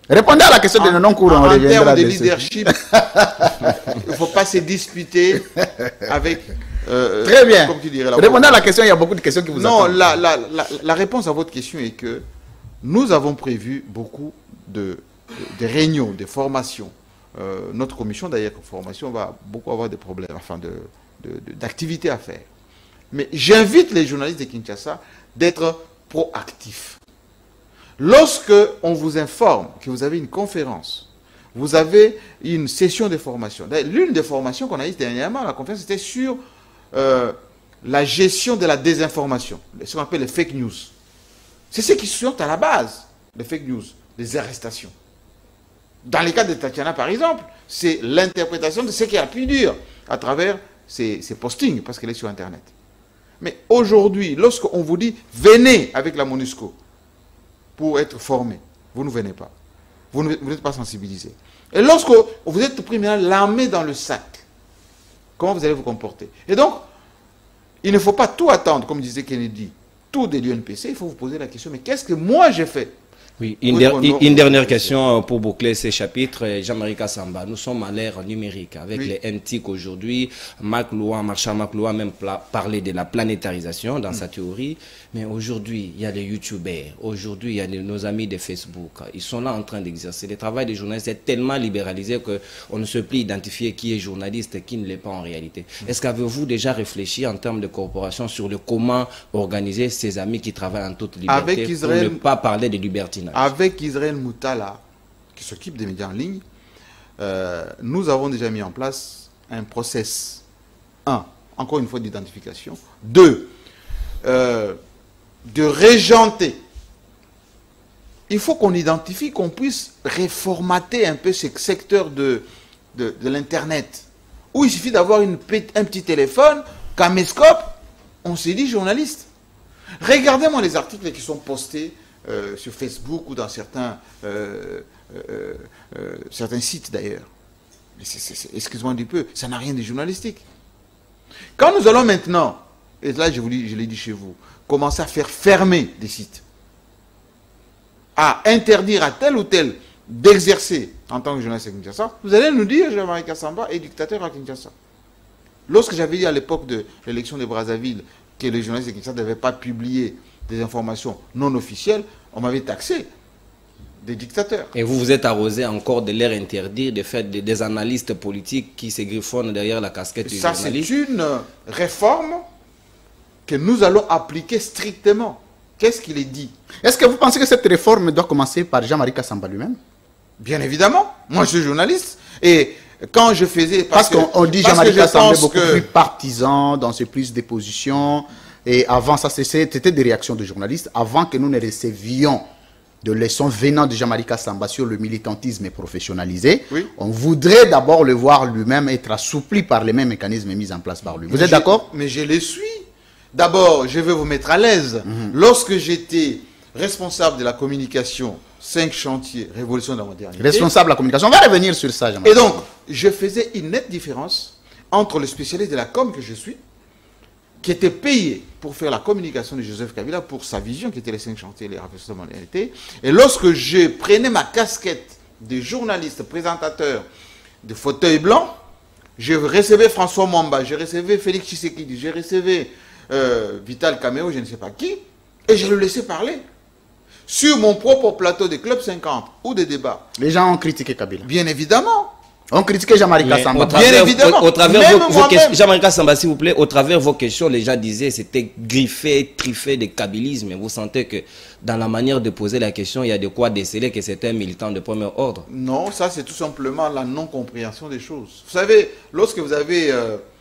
Répondez à la question de non-cours, on En reviendra termes de dessus. leadership, il ne faut pas se disputer avec... Très bien. comme tu dirais, Répondez à la question, il y a beaucoup de questions qui vous Non, attendent. la réponse à votre question est que nous avons prévu beaucoup de réunions, de formations. Notre commission, d'ailleurs, formation, va beaucoup avoir des problèmes, enfin, d'activités à faire. Mais j'invite les journalistes de Kinshasa d'être proactifs. Lorsque on vous informe que vous avez une conférence, vous avez une session de formation. L'une des formations qu'on a eues dernièrement, la conférence, c'était sur la gestion de la désinformation, ce qu'on appelle les fake news. C'est ce qui sont à la base, les fake news, les arrestations. Dans les cas de Tatiana, par exemple, c'est l'interprétation de ce qui a pu dire à travers ces postings, parce qu'elle est sur Internet. Mais aujourd'hui, lorsqu'on vous dit « venez avec la MONUSCO pour être formé », vous ne venez pas. Vous n'êtes pas sensibilisé. Et lorsque vous êtes pris maintenant la main dans le sac, comment vous allez vous comporter? Et donc, il ne faut pas tout attendre, comme disait Kennedy, tout de l'UNPC, il faut vous poser la question, mais qu'est-ce que moi j'ai fait? Oui, une dernière question pour boucler ces chapitres. Jean-Marie Kassamba, nous sommes à l'ère numérique avec les NTIC aujourd'hui. Marshall McLuhan même parlait de la planétarisation dans sa théorie. Mais aujourd'hui, il y a les YouTubers. Aujourd'hui, il y a nos amis de Facebook. Ils sont là en train d'exercer. Le travail des journalistes est tellement libéralisé qu'on ne se peut identifier qui est journaliste et qui ne l'est pas en réalité. Est-ce qu'avez-vous déjà réfléchi en termes de coopération sur le comment organiser ces amis qui travaillent en toute liberté Avec Israël, pour ne pas parler de libertinage? Avec Israël Moutala, qui s'occupe des médias en ligne, nous avons déjà mis en place un process. 1, encore une fois d'identification. 2, de régenter. Il faut qu'on identifie, qu'on puisse réformater un peu ce secteur de l'Internet, où il suffit d'avoir un petit téléphone, caméscope, on s'est dit journaliste. Regardez-moi les articles qui sont postés sur Facebook ou dans certains sites d'ailleurs. Excuse-moi du peu, ça n'a rien de journalistique. Quand nous allons maintenant, et là je l'ai dit chez vous, commencer à faire fermer des sites, à interdire à tel ou tel d'exercer en tant que journaliste à Kinshasa, vous allez nous dire, Jean-Marie Kassamba est dictateur à Kinshasa. Lorsque j'avais dit à l'époque de l'élection de Brazzaville que les journalistes de Kinshasa ne devaient pas publier des informations non officielles, on m'avait taxé des dictateurs. Et vous vous êtes arrosé encore de l'air interdire, de faire des analystes politiques qui se griffonnent derrière la casquette du journaliste. Ça, c'est une réforme que nous allons appliquer strictement. Qu'est-ce qu'il est dit? Est-ce que vous pensez que cette réforme doit commencer par Jean-Marie Kassamba lui-même? Bien évidemment. Moi, je suis journaliste. Et quand je faisais... Parce qu'on dit Jean-Marie Kassamba est beaucoup plus partisan dans ses prises de position. Et avant ça, c'était des réactions de journalistes. Avant que nous ne recevions de leçons venant de Jean-Marie Kassamba sur le militantisme professionnalisé, oui, on voudrait d'abord le voir lui-même être assoupli par les mêmes mécanismes mis en place par lui. Vous êtes d'accord? Mais je les suis. D'abord, je vais vous mettre à l'aise. Lorsque j'étais responsable de la communication, 5 chantiers, révolution de la modernité. Responsable de la communication, on va revenir sur ça. Et donc, je faisais une nette différence entre le spécialiste de la com que je suis, qui était payé pour faire la communication de Joseph Kabila pour sa vision, qui était les 5 chantiers, les révolutions de la modernité. Et lorsque je prenais ma casquette de journaliste, présentateur de fauteuil blanc, je recevais François Mwamba, je recevais Félix Tshisekedi, je recevais Vital Caméo, je ne sais pas qui, et je le laissais parler. Sur mon propre plateau de Club 50 ou des débats. Les gens ont critiqué Kabila. Bien évidemment. On critiquait Jean-Marie Kassamba. Bien évidemment. Au travers vos questions, Jean-Marie Kassamba, s'il vous plaît, au travers vos questions, les gens disaient c'était griffé, triffé de kabylisme. Vous sentez que dans la manière de poser la question, il y a de quoi déceler que c'était un militant de premier ordre? Non, ça c'est tout simplement la non-compréhension des choses. Vous savez, lorsque vous avez,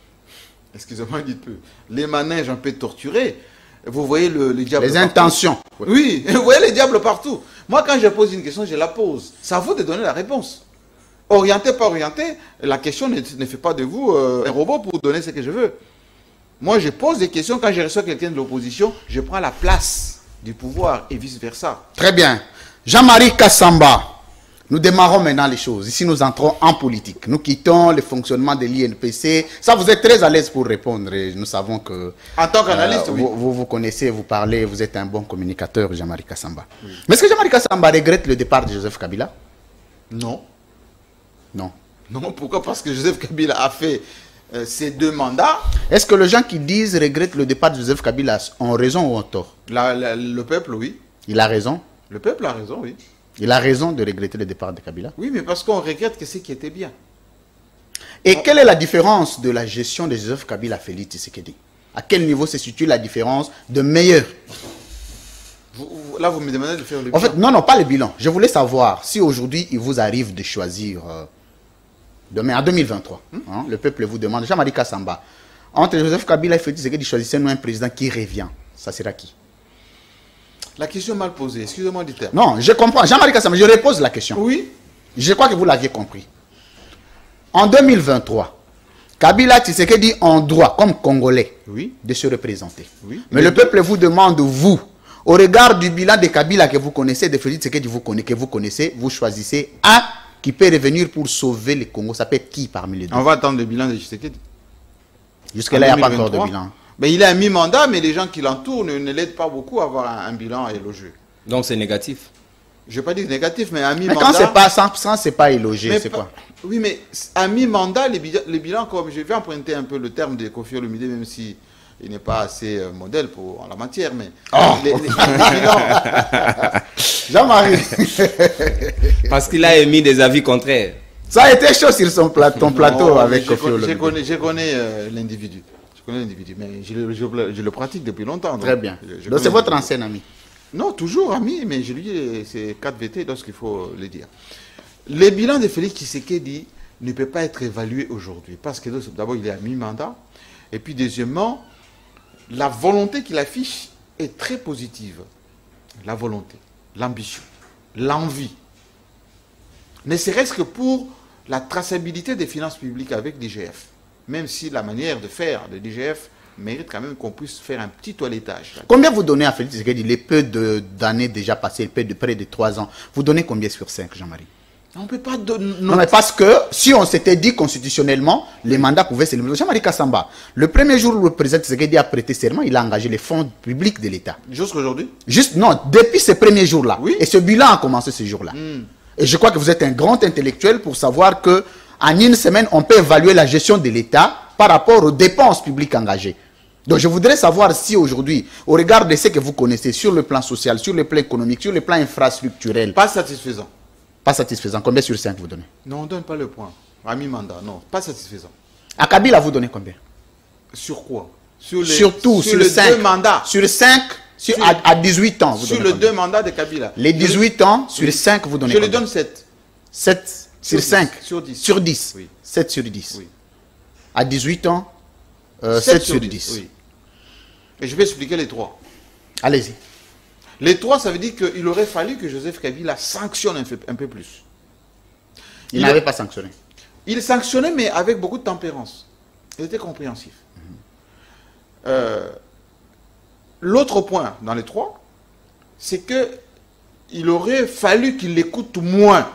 excusez-moi un peu, les manèges un peu torturés, vous voyez le diable les partout. Intentions. Oui, vous voyez les diables partout. Moi, quand je pose une question, je la pose. C'est à vous de donner la réponse. Orienté, pas orienté, la question ne fait pas de vous un robot pour donner ce que je veux. Moi, je pose des questions. Quand je reçois quelqu'un de l'opposition, je prends la place du pouvoir et vice-versa. Très bien. Jean-Marie Kassamba, nous démarrons maintenant les choses. Ici, nous entrons en politique. Nous quittons le fonctionnement de l'INPC. Ça, vous êtes très à l'aise pour répondre. Et nous savons que... En tant qu'analyste, oui. Vous connaissez, vous parlez, vous êtes un bon communicateur, Jean-Marie Kassamba. Oui. Mais est-ce que Jean-Marie Kassamba regrette le départ de Joseph Kabila? Non. Non. Non, pourquoi? Parce que Joseph Kabila a fait ses 2 mandats. Est-ce que les gens qui disent regrettent le départ de Joseph Kabila ont raison ou ont tort? Le peuple, oui. Il a raison. Le peuple a raison, oui. Il a raison de regretter le départ de Kabila. Oui, mais parce qu'on regrette que ce qui était bien. Et quelle est la différence de la gestion de Joseph Kabila à Félix Tshisekedi? À quel niveau se situe la différence de meilleur? Là, vous me demandez de faire le bilan. En fait, non, pas le bilan. Je voulais savoir si aujourd'hui, il vous arrive de choisir, demain, en 2023, hein, le peuple vous demande, Jean-Marie Kassamba, entre Joseph Kabila et Félix Tshisekedi, choisissez-nous un président qui revient. Ça sera qui? La question est mal posée, excusez-moi du terme. Non, je comprends. Jean-Marie Kassamba, je repose la question. Oui. Je crois que vous l'aviez compris. En 2023, Kabila Tshisekedi en droit, comme Congolais, Oui. de se représenter. Oui. Mais le peuple vous demande, vous, au regard du bilan de Kabila que vous connaissez, de Félix Tshisekedi que vous connaissez, vous choisissez un qui peut revenir pour sauver le Congo. Ça peut être qui parmi les deux? On va attendre le bilan de Tshisekedi. Jusque-là, il n'y a pas encore de 2023. bilan. Mais il est à mi-mandat, mais les gens qui l'entourent ne l'aident pas beaucoup à avoir un bilan élogieux. Donc c'est négatif. Je ne vais pas dire négatif, mais à Mais mi-mandat... quand c'est pas 100%, c'est pas élogé, mais c'est pas- quoi? Oui, mais à mi-mandat, les bilans, comme je vais emprunter un peu le terme de Kofi Olomide, même si il n'est pas assez modèle en la matière, mais les bilans... Jean-Marie, Parce qu'il a émis des avis contraires. ça a été chaud sur ton plateau Non, avec je Kofi connais- Olomide. Je connais l'individu. Je connais l'individu, mais je le pratique depuis longtemps. Très donc bien. je Donc connais c'est votre l'individu. ancien ami. Non, toujours ami, mais je lui dis c'est 4 VT lorsqu'il faut le dire. Le bilan de Félix Tshisekedi ne peut pas être évalué aujourd'hui parce que d'abord il est à mi-mandat et puis deuxièmement, la volonté qu'il affiche est très positive. La volonté, l'ambition, l'envie. Ne serait-ce que pour la traçabilité des finances publiques avec l'IGF. Même si la manière de faire de l'IGF mérite quand même qu'on puisse faire un petit toilettage. Combien vous donnez à Félix Tshisekedi les peu d'années déjà passées, les peu de près de 3 ans? Vous donnez combien sur 5, Jean-Marie? On ne peut pas donner... Non, mais parce que si on s'était dit constitutionnellement, les mandats pouvaient s'éliminer. Jean-Marie Kassamba, le premier jour où le président Tshisekedi a prêté serment, il a engagé les fonds publics de l'État. Jusqu'aujourd'hui. Juste, non, depuis ces premiers jours-là. Oui. Et ce bilan a commencé ce jour-là. Et je crois que vous êtes un grand intellectuel pour savoir que en une semaine, on peut évaluer la gestion de l'État par rapport aux dépenses publiques engagées. Donc je voudrais savoir si aujourd'hui, au regard de ce que vous connaissez sur le plan social, sur le plan économique, sur le plan infrastructurel, Pas satisfaisant. pas satisfaisant, combien sur 5 vous donnez? Non, on ne donne pas le point. À mi-mandat, non. Pas satisfaisant. À Kabila, vous donnez combien? Sur quoi? Sur Surtout sur les 5 deux mandats. Sur 5, à 18 ans, vous Sur donnez les combien? 2 mandats de Kabila. Les 18 ans, sur 5, vous donnez Je le combien? donne 7. 7 sur 10. 5. Sur 10. Sur 10. Oui. 7 sur 10. Oui. À 18 ans, 7 sur 10. Oui. Et je vais expliquer les 3. Allez-y. Les 3, ça veut dire qu'il aurait fallu que Joseph Kabila sanctionne un peu plus. Il n'avait pas sanctionné. Il sanctionnait, mais avec beaucoup de tempérance. Il était compréhensif. L'autre point dans les 3, c'est que il aurait fallu qu'il écoute moins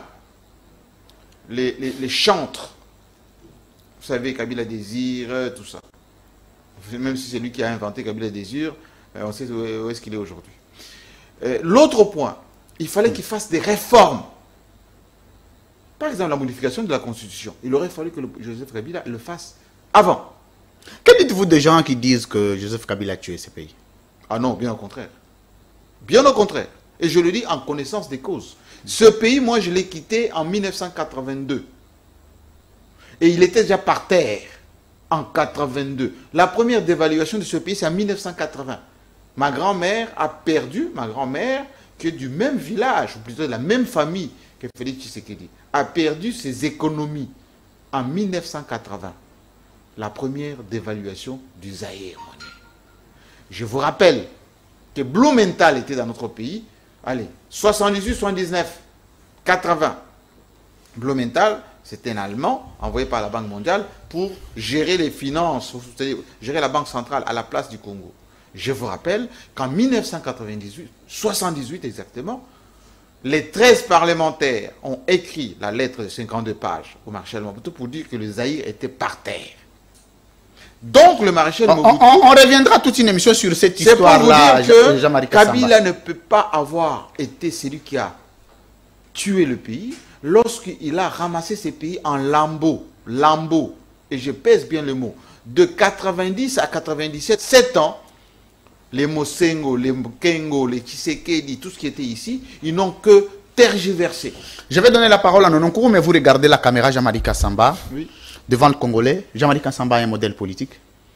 les chantres. Vous savez, Kabila Désir, tout ça. Même si c'est lui qui a inventé Kabila Désir, on sait où est-ce qu'il est aujourd'hui. L'autre point, il fallait qu'il fasse des réformes. Par exemple, la modification de la Constitution. Il aurait fallu que Joseph Kabila le fasse avant. Que dites-vous des gens qui disent que Joseph Kabila a tué ce pays? Ah non, bien au contraire. Bien au contraire. Et je le dis en connaissance des causes. Ce pays, moi, je l'ai quitté en 1982. Et il était déjà par terre en 82. La première dévaluation de ce pays, c'est en 1980. Ma grand-mère a perdu, qui est du même village, ou plutôt de la même famille que Félix Tshisekedi, a perdu ses économies en 1980. La première dévaluation du Zaïre. Je vous rappelle que Blumenthal était dans notre pays, allez, 78, 79, 80. Blumenthal, c'était un Allemand envoyé par la Banque mondiale pour gérer les finances, c'est-à-dire gérer la Banque centrale à la place du Congo. Je vous rappelle qu'en 1998, 78 exactement, les 13 parlementaires ont écrit la lettre de 52 pages au maréchal Mobutu pour dire que le Zaïre était par terre. Donc le maréchal Mobutu... On reviendra toute une émission sur cette C'est pour vous histoire-là, dire que Jean-Marie Kassamba. Kabila ne peut pas avoir été celui qui a tué le pays, lorsqu'il a ramassé ces pays en lambeaux, et je pèse bien le mot, de 90 à 97, 7 ans, les Mosengo, les Mkengo, les Tshisekedi, tout ce qui était ici, ils n'ont que tergiversé. Je vais donner la parole à Nononkuru, mais vous regardez la caméra Jean-Marie Kassamba, Oui. devant le Congolais. Jean-Marie Kassamba est un modèle politique?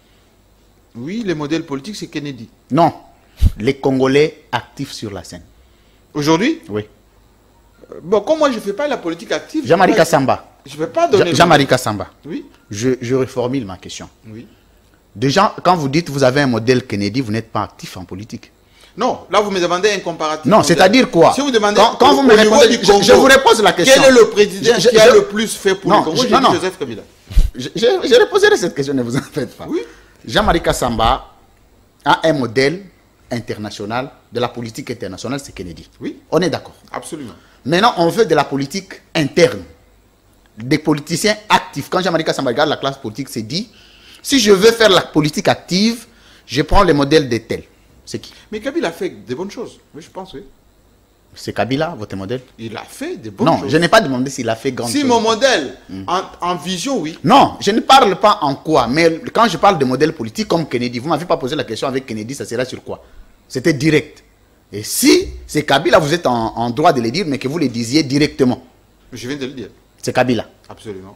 Oui, le modèle politique, c'est Kennedy. Non. Les Congolais actifs sur la scène. Aujourd'hui, Oui. bon, comme moi je ne fais pas la politique active, Jean-Marie Kassamba. je ne vais pas donner... Jean-Marie Kassamba. Oui, Je reformule ma question. oui. Déjà, quand vous dites que vous avez un modèle Kennedy, vous n'êtes pas actif en politique. Non, là vous me demandez un comparatif. Non, c'est-à-dire quoi? Si vous demandez quand vous me au niveau répondez, du Congo, je vous repose la question. quel est le président qui a le plus fait pour Non, le Congo? je- J'ai non, dit non. Joseph Kabila. Je reposerai cette question, ne vous en faites pas. Oui. Jean-Marie Kassamba a un modèle international, de la politique internationale, c'est Kennedy. Oui, On est d'accord. absolument. Maintenant, on veut de la politique interne, des politiciens actifs. Quand Jean-Marie Kassamba regarde la classe politique, c'est dit, si je veux faire la politique active, je prends le modèle de tel. C'est qui? Mais Kabila a fait des bonnes choses. Oui, je pense, oui. C'est Kabila, votre modèle? Il a fait des bonnes Non, choses. je n'ai pas demandé s'il a fait grand Si chose. mon modèle, en vision, oui. Non, je ne parle pas en quoi, mais quand je parle de modèle politique comme Kennedy, vous ne m'avez pas posé la question avec Kennedy, ça sera sur quoi? C'était direct. Et si c'est Kabila, vous êtes en droit de le dire, mais que vous le disiez directement. Je viens de le dire. C'est Kabila. Absolument.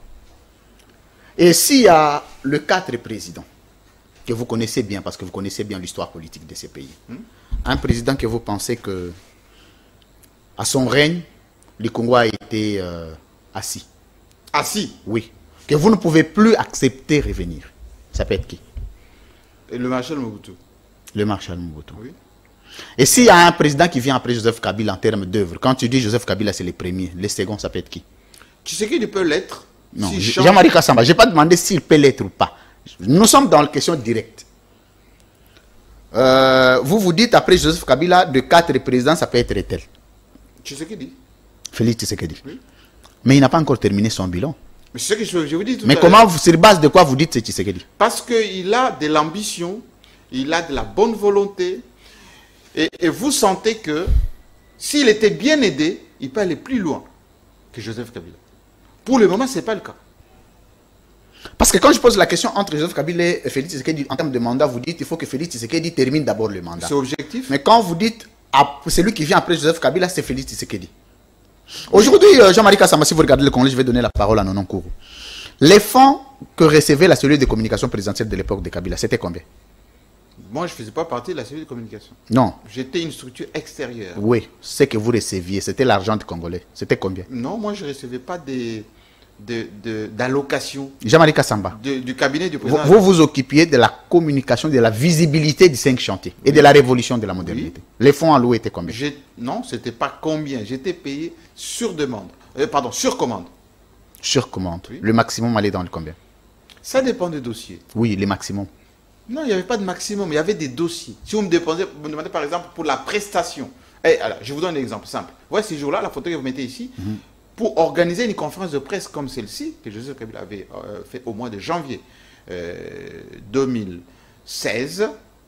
Et s'il y a le 4 présidents, que vous connaissez bien, parce que vous connaissez bien l'histoire politique de ces pays, un président que vous pensez que, à son règne, le Congo a été assis. Ah si, Oui. Que vous ne pouvez plus accepter revenir. Ça peut être qui? et le maréchal Mobutu. Le marshal Mobutu. Oui. Et s'il y a un président qui vient après Joseph Kabila en termes d'œuvre, quand tu dis Joseph Kabila, c'est le premier, le second, ça peut être qui? Tu sais qu'il peut l'être. Non, s'il change- Jean-Marie Kassamba, je n'ai pas demandé s'il peut l'être ou pas. Nous sommes dans la question directe. Vous vous dites, après Joseph Kabila, de 4 présidents, ça peut être tel. Tu sais qu'il dit. Félix Tshisekedi. Oui. Mais il n'a pas encore terminé son bilan. Mais c'est ce que je vous dis tout Mais à comment, l'heure. sur base de quoi vous dites c'est Tshisekedi? Parce qu'il a de l'ambition, il a de la bonne volonté, et vous sentez que s'il était bien aidé, il peut aller plus loin que Joseph Kabila. Pour le moment, ce n'est pas le cas. Parce que quand je pose la question entre Joseph Kabila et Félix Tshisekedi, en termes de mandat, vous dites qu'il faut que Félix Tshisekedi termine d'abord le mandat. C'est objectif. Mais quand vous dites celui qui vient après Joseph Kabila, c'est Félix Tshisekedi. Aujourd'hui, Jean-Marie Kassamba, si vous regardez le Congrès, je vais donner la parole à Nononkuru. Les fonds que recevait la cellule de communication présidentielle de l'époque de Kabila, c'était combien? Moi, je ne faisais pas partie de la cellule de communication. Non. J'étais une structure extérieure. Oui, ce que vous receviez, c'était l'argent des Congolais. C'était combien? Non, moi, je ne recevais pas d'allocation Jean-Marie Kassamba, du cabinet du vous, président. vous vous occupiez de la communication, de la visibilité des 5 chantiers et de la révolution de la modernité. Les fonds alloués étaient combien? Non, ce n'était pas combien. J'étais payé sur demande. Pardon, sur commande. Sur commande. Oui. Le maximum allait dans le combien? Ça dépend des dossiers. Oui, le maximum. Non, il n'y avait pas de maximum, il y avait des dossiers. Si vous me demandez par exemple pour la prestation, alors, je vous donne un exemple simple. Voici ces jours-là, la photo que vous mettez ici, pour organiser une conférence de presse comme celle-ci, que Joseph Kabila avait fait au mois de janvier 2016,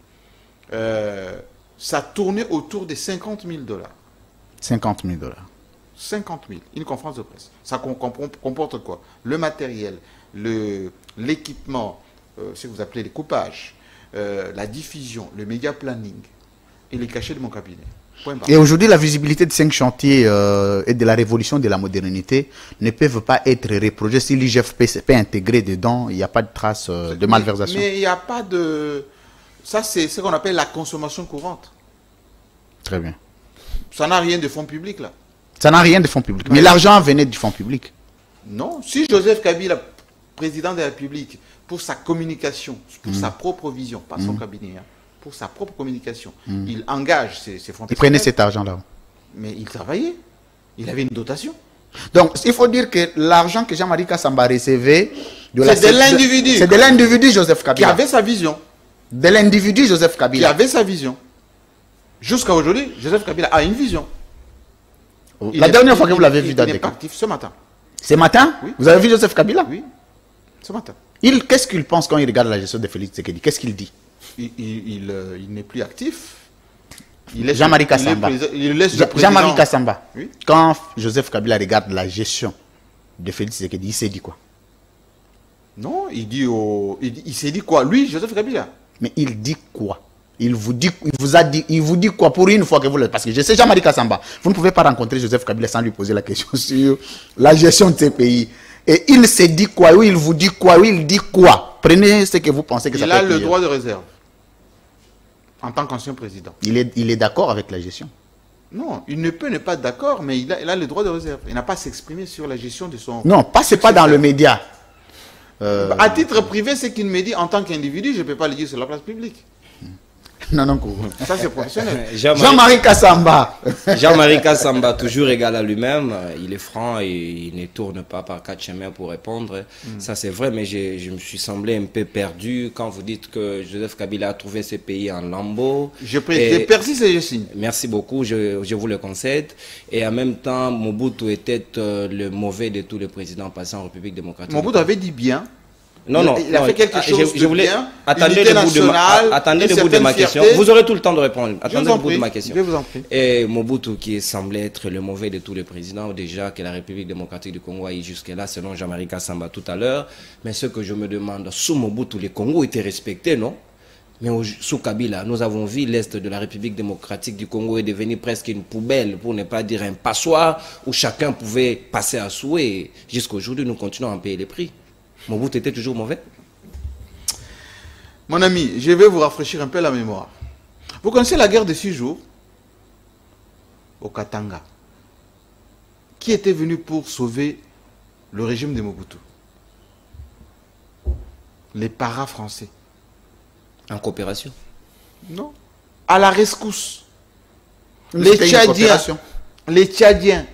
ça tournait autour de 50 000 $. 50 000 dollars. 50 000, une conférence de presse. Ça comporte quoi? Le matériel, l'équipement, ce que vous appelez les coupages, la diffusion, le média planning et les cachets de mon cabinet. Point barre. Et aujourd'hui, la visibilité de 5 chantiers et de la révolution de la modernité ne peuvent pas être reproduits. Si l'IGFP peut intégrer dedans, il n'y a pas de trace de malversation. Mais il n'y a pas de... Ça, c'est ce qu'on appelle la consommation courante. Très bien. Ça n'a rien de fonds publics, là. Ça n'a rien de fonds publics. Mais l'argent venait du fonds public. Non. Si Joseph Kabila, président de la République, pour sa communication, pour sa propre vision, pas son cabinet, hein, pour sa propre communication, il engage ses fonds Il prenait personnels, cet argent-là. mais il travaillait. Il avait une dotation. Donc, il faut dire que l'argent que Jean-Marie Kassamba recevait... C'est de l'individu. C'est de l'individu Joseph Qui Kabila. avait sa vision. De l'individu Joseph Qui Kabila. avait sa vision. Jusqu'à aujourd'hui, Joseph Kabila a une vision. La dernière fois que vous l'avez vu dans il des n'est pas actif ce matin. Ce matin, Oui. vous avez vu Joseph Kabila? Oui, ce matin. Qu'est-ce qu'il pense quand il regarde la gestion de Félix Tshisekedi? Qu'est-ce qu'il dit? Il n'est plus actif. Jean-Marie Kassamba. Il laisse le président. Jean-Marie Kassamba. Oui. Quand Joseph Kabila regarde la gestion de Félix Tshisekedi, il s'est dit quoi? Non, il s'est dit quoi? Lui, Joseph Kabila. Mais il dit quoi? Il vous dit quoi pour une fois que vous le... Parce que je sais Jean-Marie Kassamba, vous ne pouvez pas rencontrer Joseph Kabila sans lui poser la question sur la gestion de ces pays. Et il s'est dit quoi? Oui, il vous dit quoi? Oui, il dit quoi? Prenez ce que vous pensez que ça peut être. Il a le droit de réserve. En tant qu'ancien président. Il est d'accord avec la gestion. Non, il ne peut ne pas être d'accord, mais il a le droit de réserve. Il n'a pas à s'exprimer sur la gestion de son... Non, c'est pas dans le média. À titre privé, ce qu'il me dit en tant qu'individu, je ne peux pas le dire sur la place publique. Non. Ça, c'est professionnel. Jean-Marie Kassamba. Jean-Marie Kassamba, toujours égal à lui-même. Il est franc et il ne tourne pas par quatre chemins pour répondre. Ça, c'est vrai, mais je me suis semblé un peu perdu quand vous dites que Joseph Kabila a trouvé ce pays en lambeaux. Je persiste et je signe. Merci beaucoup, je vous le concède. Et en même temps, Mobutu était le mauvais de tous les présidents passés en République démocratique. Mobutu avait dit bien. Non. Il a fait quelque chose de bien. Attendez le bout de ma question. Vous aurez tout le temps de répondre. Attendez le bout de ma question. Je vous en prie. Et Mobutu, qui semblait être le mauvais de tous les présidents, déjà que la République démocratique du Congo a eu jusque-là, selon Jean-Marie Kassamba tout à l'heure. Mais ce que je me demande, sous Mobutu, les Congos étaient respectés, non? Mais sous Kabila, nous avons vu l'Est de la République démocratique du Congo est devenu presque une poubelle, pour ne pas dire un passoire, où chacun pouvait passer à souhait. Jusqu'à aujourd'hui, nous continuons à en payer les prix. Mobutu était toujours mauvais? Mon ami, je vais vous rafraîchir un peu la mémoire. Vous connaissez la guerre de 6 jours au Katanga. Qui était venu pour sauver le régime de Mobutu? Les para-français. En coopération? Non. À la rescousse. Les Tchadiens. Les Tchadiens.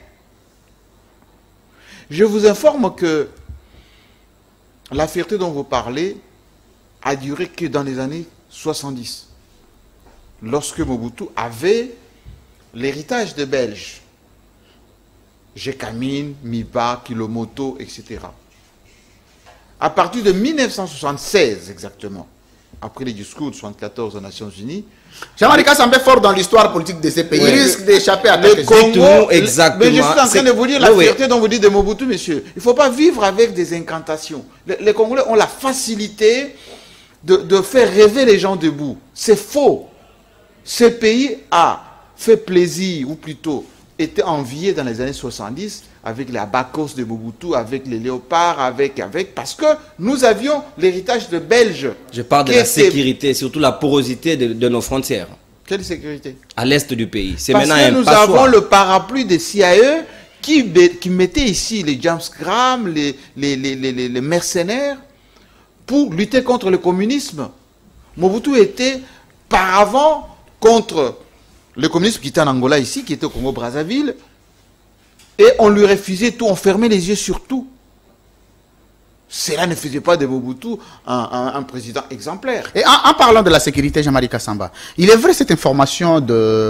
Je vous informe que la fierté dont vous parlez a duré que dans les années 70, lorsque Mobutu avait l'héritage des Belges, Jekamine, Miba, Kilomoto, etc. À partir de 1976 exactement, après les discours de 1974 aux Nations Unies, Jean-Marie Kassamba est fort dans l'histoire politique de ces pays. Il risque d'échapper à le Congo. Exactement. Mais je suis en train de vous dire la fierté dont vous dites de Mobutu, monsieur. Il ne faut pas vivre avec des incantations. Les Congolais ont la facilité de faire rêver les gens debout. C'est faux. Ce pays a fait plaisir, ou plutôt était envié dans les années 70 avec les abacos de Mobutu, avec les léopards, parce que nous avions l'héritage de Belges. Je parle de la sécurité, surtout la porosité de nos frontières. Quelle sécurité? À l'est du pays. C'est parce maintenant que nous avons le parapluie des CIA qui mettait ici les James Graham, les mercenaires, pour lutter contre le communisme. Mobutu était par avant contre le communisme qui était en Angola ici, qui était au Congo-Brazzaville, et on lui refusait tout, on fermait les yeux sur tout. Cela ne faisait pas de Mobutu un président exemplaire. Et en parlant de la sécurité, Jean-Marie Kassamba, il est vrai cette information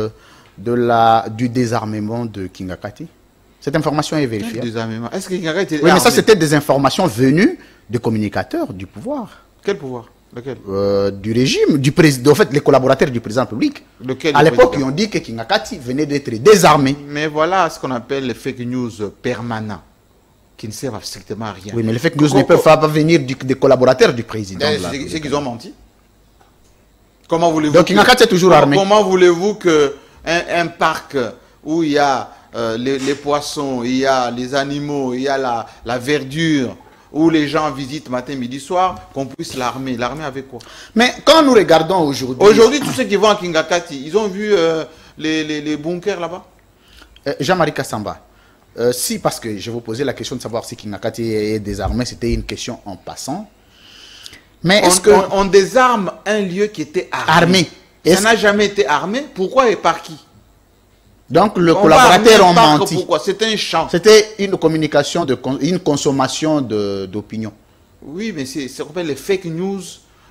du désarmement de Kingakati? Cette information est vérifiée. Désarmement. Est-ce que Kingakati était Oui, mais ça c'était des informations venues de communicateurs du pouvoir. Quel pouvoir? Lequel? Du régime, du président, en fait, les collaborateurs du président public. Lequel? À l'époque, ils ont dit que Kingakati venait d'être désarmé. Mais voilà ce qu'on appelle les fake news permanents, qui ne servent strictement à rien. Oui, mais les fake news ne peuvent pas venir des collaborateurs du président. C'est qu'ils ont menti. Comment voulez-vous? Donc Kingakati est toujours armé. Comment voulez-vous qu'un parc où il y a les poissons, il y a les animaux, il y a la verdure, où les gens visitent matin, midi, soir, qu'on puisse l'armer? L'armer avec quoi? Mais quand nous regardons aujourd'hui... Aujourd'hui, tous ceux qui vont à Kingakati, ils ont vu les bunkers là-bas? Jean-Marie Kassamba, si, parce que je vous posais la question de savoir si Kingakati est désarmé, c'était une question en passant. Mais est-ce que... On désarme un lieu qui était armé. Ça n'a jamais été armé. Pourquoi et par qui? Donc le collaborateur a menti. Pourquoi? C'était un champ. C'était une communication, une consommation d'opinion. Oui, mais c'est ce qu'on appelle les fake news.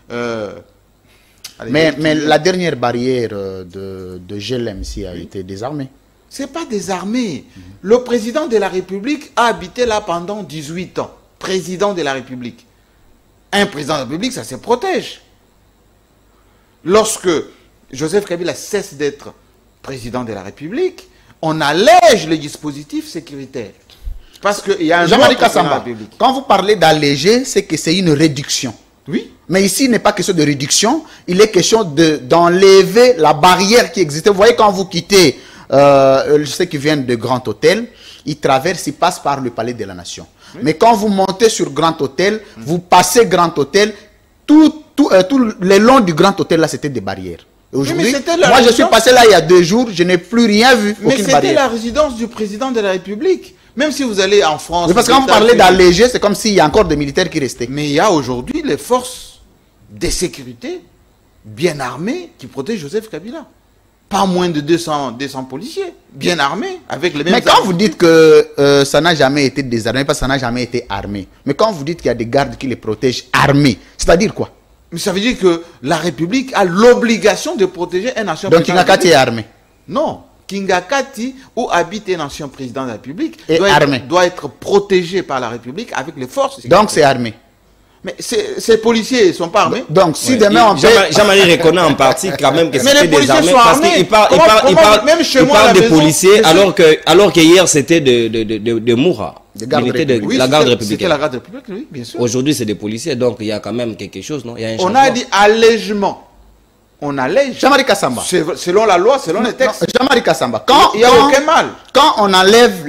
Mais la dernière barrière de GLMC a été désarmée. Ce n'est pas désarmé. Le président de la République a habité là pendant 18 ans. Président de la République. Un président de la République, ça se protège. Lorsque Joseph Kabila cesse d'être président de la République, on allège les dispositifs sécuritaires. Parce qu'il y a un Jean-Marie autre président de la Kassamba, République. quand vous parlez d'alléger, c'est que c'est une réduction. Oui. Mais ici, il n'est pas question de réduction, il est question d'enlever la barrière qui existait. Vous voyez, quand vous quittez ceux qui viennent de Grand Hôtel, ils traversent, ils passent par le Palais de la Nation. Oui. Mais quand vous montez sur Grand Hôtel, vous passez Grand Hôtel, tout le long du Grand Hôtel, là, c'était des barrières. Aujourd'hui, moi, je suis passé là il y a 2 jours, je n'ai plus rien vu. Mais c'était la résidence du président de la République. Même si vous allez en France... Oui, parce que quand vous parlez d'alléger, c'est comme s'il y a encore des militaires qui restaient. Mais il y a aujourd'hui les forces de sécurité bien armées qui protègent Joseph Kabila. Pas moins de 200 policiers, bien armés, avec les mêmes... Mais quand vous dites que ça n'a jamais été désarmé, parce que ça n'a jamais été armé, mais quand vous dites qu'il y a des gardes qui les protègent armés, c'est-à-dire quoi? Mais ça veut dire que la République a l'obligation de protéger un ancien Donc président. Donc Kingakati est armé? Non. Kingakati, où habite un ancien président de la République, doit être protégé par la République avec les forces. Donc c'est armé. Mais ces policiers ne sont pas armés. Donc si demain on peut... Jean-Marie reconnaît en partie quand même que c'était des armés. Parce qu'il parle de policiers alors que hier c'était de Moura. La garde républicaine. C'était la garde républicaine, oui, bien sûr. Aujourd'hui c'est des policiers, donc il y a quand même quelque chose, non? Il y a un on a dit allègement. On allège. Jean-Marie Kassamba. Selon la loi, selon les textes. Jean-Marie Kassamba. Il n'y a aucun mal. Quand on enlève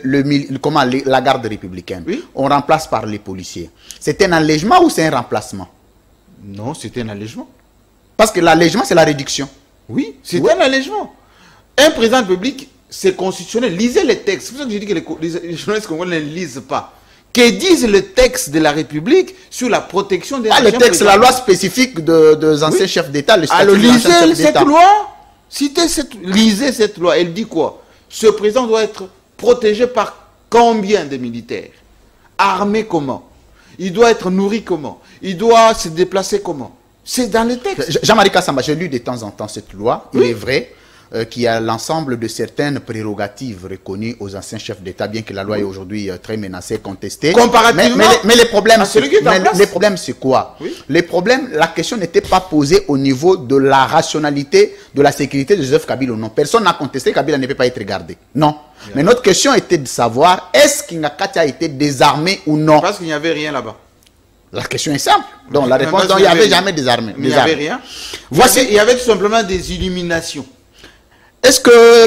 la garde républicaine, oui, on remplace par les policiers. C'est un allègement ou c'est un remplacement? Non, c'est un allègement. Parce que l'allègement, c'est la réduction. Oui, c'est un allègement. Un président de la République, c'est constitutionnel. Lisez les textes. C'est pour ça que je dis que les journalistes congolais ne lisent pas. Que disent les textes de la République sur la protection des anciens les textes, la loi spécifique des anciens chefs d'État, le statut des anciens chefs d'État. Cette loi, lisez cette loi, elle dit quoi? Ce président doit être protégé par combien de militaires? Armé comment? Il doit être nourri comment? Il doit se déplacer comment? C'est dans les textes. Jean-Marie Kassamba, j'ai lu de temps en temps cette loi, oui. Il est vrai qu'il y a l'ensemble de certaines prérogatives reconnues aux anciens chefs d'État, bien que la loi est aujourd'hui très menacée, contestée. Comparativement mais les problèmes, c'est quoi? Oui. Les problèmes, la question n'était pas posée au niveau de la rationalité, de la sécurité de Joseph Kabila. Non, personne n'a contesté que Kabila ne peut pas être gardé. Non. Bien. Mais notre question était de savoir, est-ce qu'Ingakati a été désarmé ou non? Parce qu'il n'y avait rien là-bas. La question est simple. Donc la réponse, il n'y avait jamais désarmé. Il n'y avait rien. Voici, il y avait tout simplement des illuminations. Est-ce que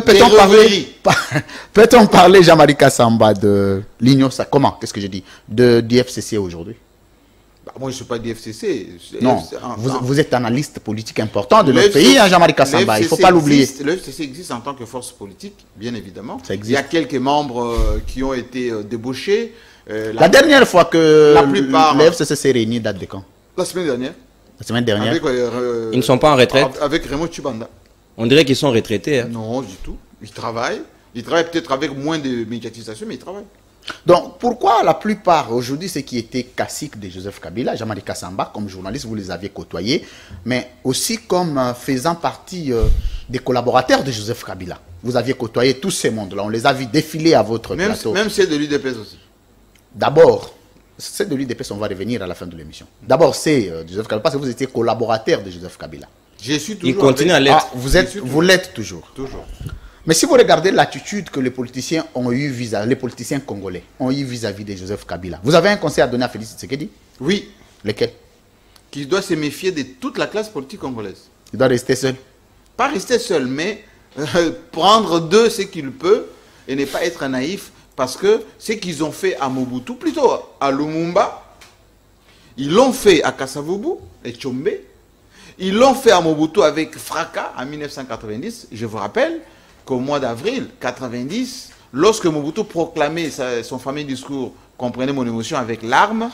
peut-on parler, Jean-Marie Kassamba, de l'Union, comment, qu'est-ce que je dis, du FCC aujourd'hui? Moi, je ne suis pas du FCC. Non, vous êtes analyste politique important de notre pays, hein, Jean-Marie Kassamba, il ne faut pas l'oublier. Le FCC existe en tant que force politique, bien évidemment. Ça existe. Il y a quelques membres qui ont été débauchés. La dernière fois que le FCC s'est réuni, date de quand? La semaine dernière. La semaine dernière. Avec, ils ne sont pas en retraite? Avec Raymond Tchibanda. On dirait qu'ils sont retraités. Hein. Non, du tout. Ils travaillent. Ils travaillent peut-être avec moins de médiatisation, mais ils travaillent. Donc, pourquoi la plupart, aujourd'hui, ceux qui étaient caciques de Joseph Kabila, Jean-Marie Kassamba, comme journaliste, vous les aviez côtoyés, mais aussi comme faisant partie des collaborateurs de Joseph Kabila. Vous aviez côtoyé tous ces mondes-là. On les a vus défiler à votre plateau. Même ceux de l'UDPS aussi. D'abord, ceux de l'UDPS, on va revenir à la fin de l'émission. D'abord, c'est Joseph Kabila, parce que vous étiez collaborateur de Joseph Kabila. Je suis toujours. Il continue à l'être. Vous l'êtes toujours. Toujours. Mais si vous regardez l'attitude que les politiciens ont eu vis-à-vis, les politiciens congolais ont eu vis-à-vis de Joseph Kabila, vous avez un conseil à donner à Félix Tshisekedi? Oui. Lequel? Qu'il doit se méfier de toute la classe politique congolaise. Il doit rester seul? Pas rester seul, mais prendre d'eux ce qu'il peut et ne pas être naïf, parce que ce qu'ils ont fait à Mobutu, plutôt à Lumumba, ils l'ont fait à Kasavubu et Tchombe. Ils l'ont fait à Mobutu avec fracas en 1990. Je vous rappelle qu'au mois d'avril 90, lorsque Mobutu proclamait son fameux discours « Comprenez mon émotion » avec larmes,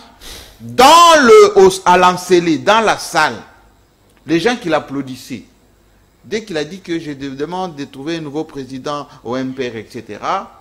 à l'Ancelé, dans la salle, les gens qui l'applaudissaient, dès qu'il a dit que je demande de trouver un nouveau président au MPR, etc.,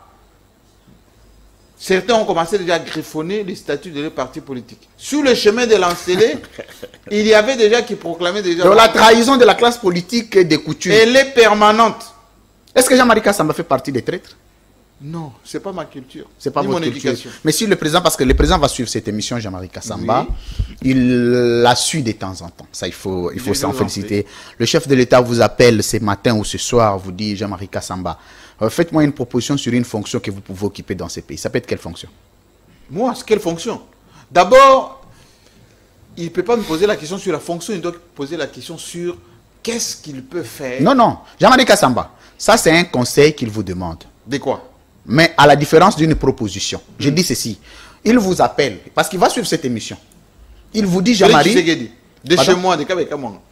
certains ont commencé déjà à griffonner les statuts de leur parti politique. Sur le chemin de l'Ancelé, il y avait déjà qui proclamaient déjà... Donc la trahison de la classe politique et des coutumes. Elle est permanente. Est-ce que Jean-Marie Kassamba fait partie des traîtres? Non, c'est pas ma culture. C'est pas ni votre mon culture. éducation. Mais si le président, parce que le président va suivre cette émission, Jean-Marie Kassamba, il la suit de temps en temps. Ça, il faut s'en féliciter. Le chef de l'État vous appelle ce matin ou ce soir, vous dit Jean-Marie Kassamba, faites-moi une proposition sur une fonction que vous pouvez occuper dans ces pays. Ça peut être quelle fonction? Moi, quelle fonction? D'abord, il ne peut pas me poser la question sur la fonction, il doit poser la question sur qu'est-ce qu'il peut faire. Non, non. Jean-Marie Kassamba, ça c'est un conseil qu'il vous demande. De quoi? Mais à la différence d'une proposition. Je dis ceci. Il vous appelle, parce qu'il va suivre cette émission. Il vous dit, Jean-Marie... De chez moi, de Kabeka-Manga.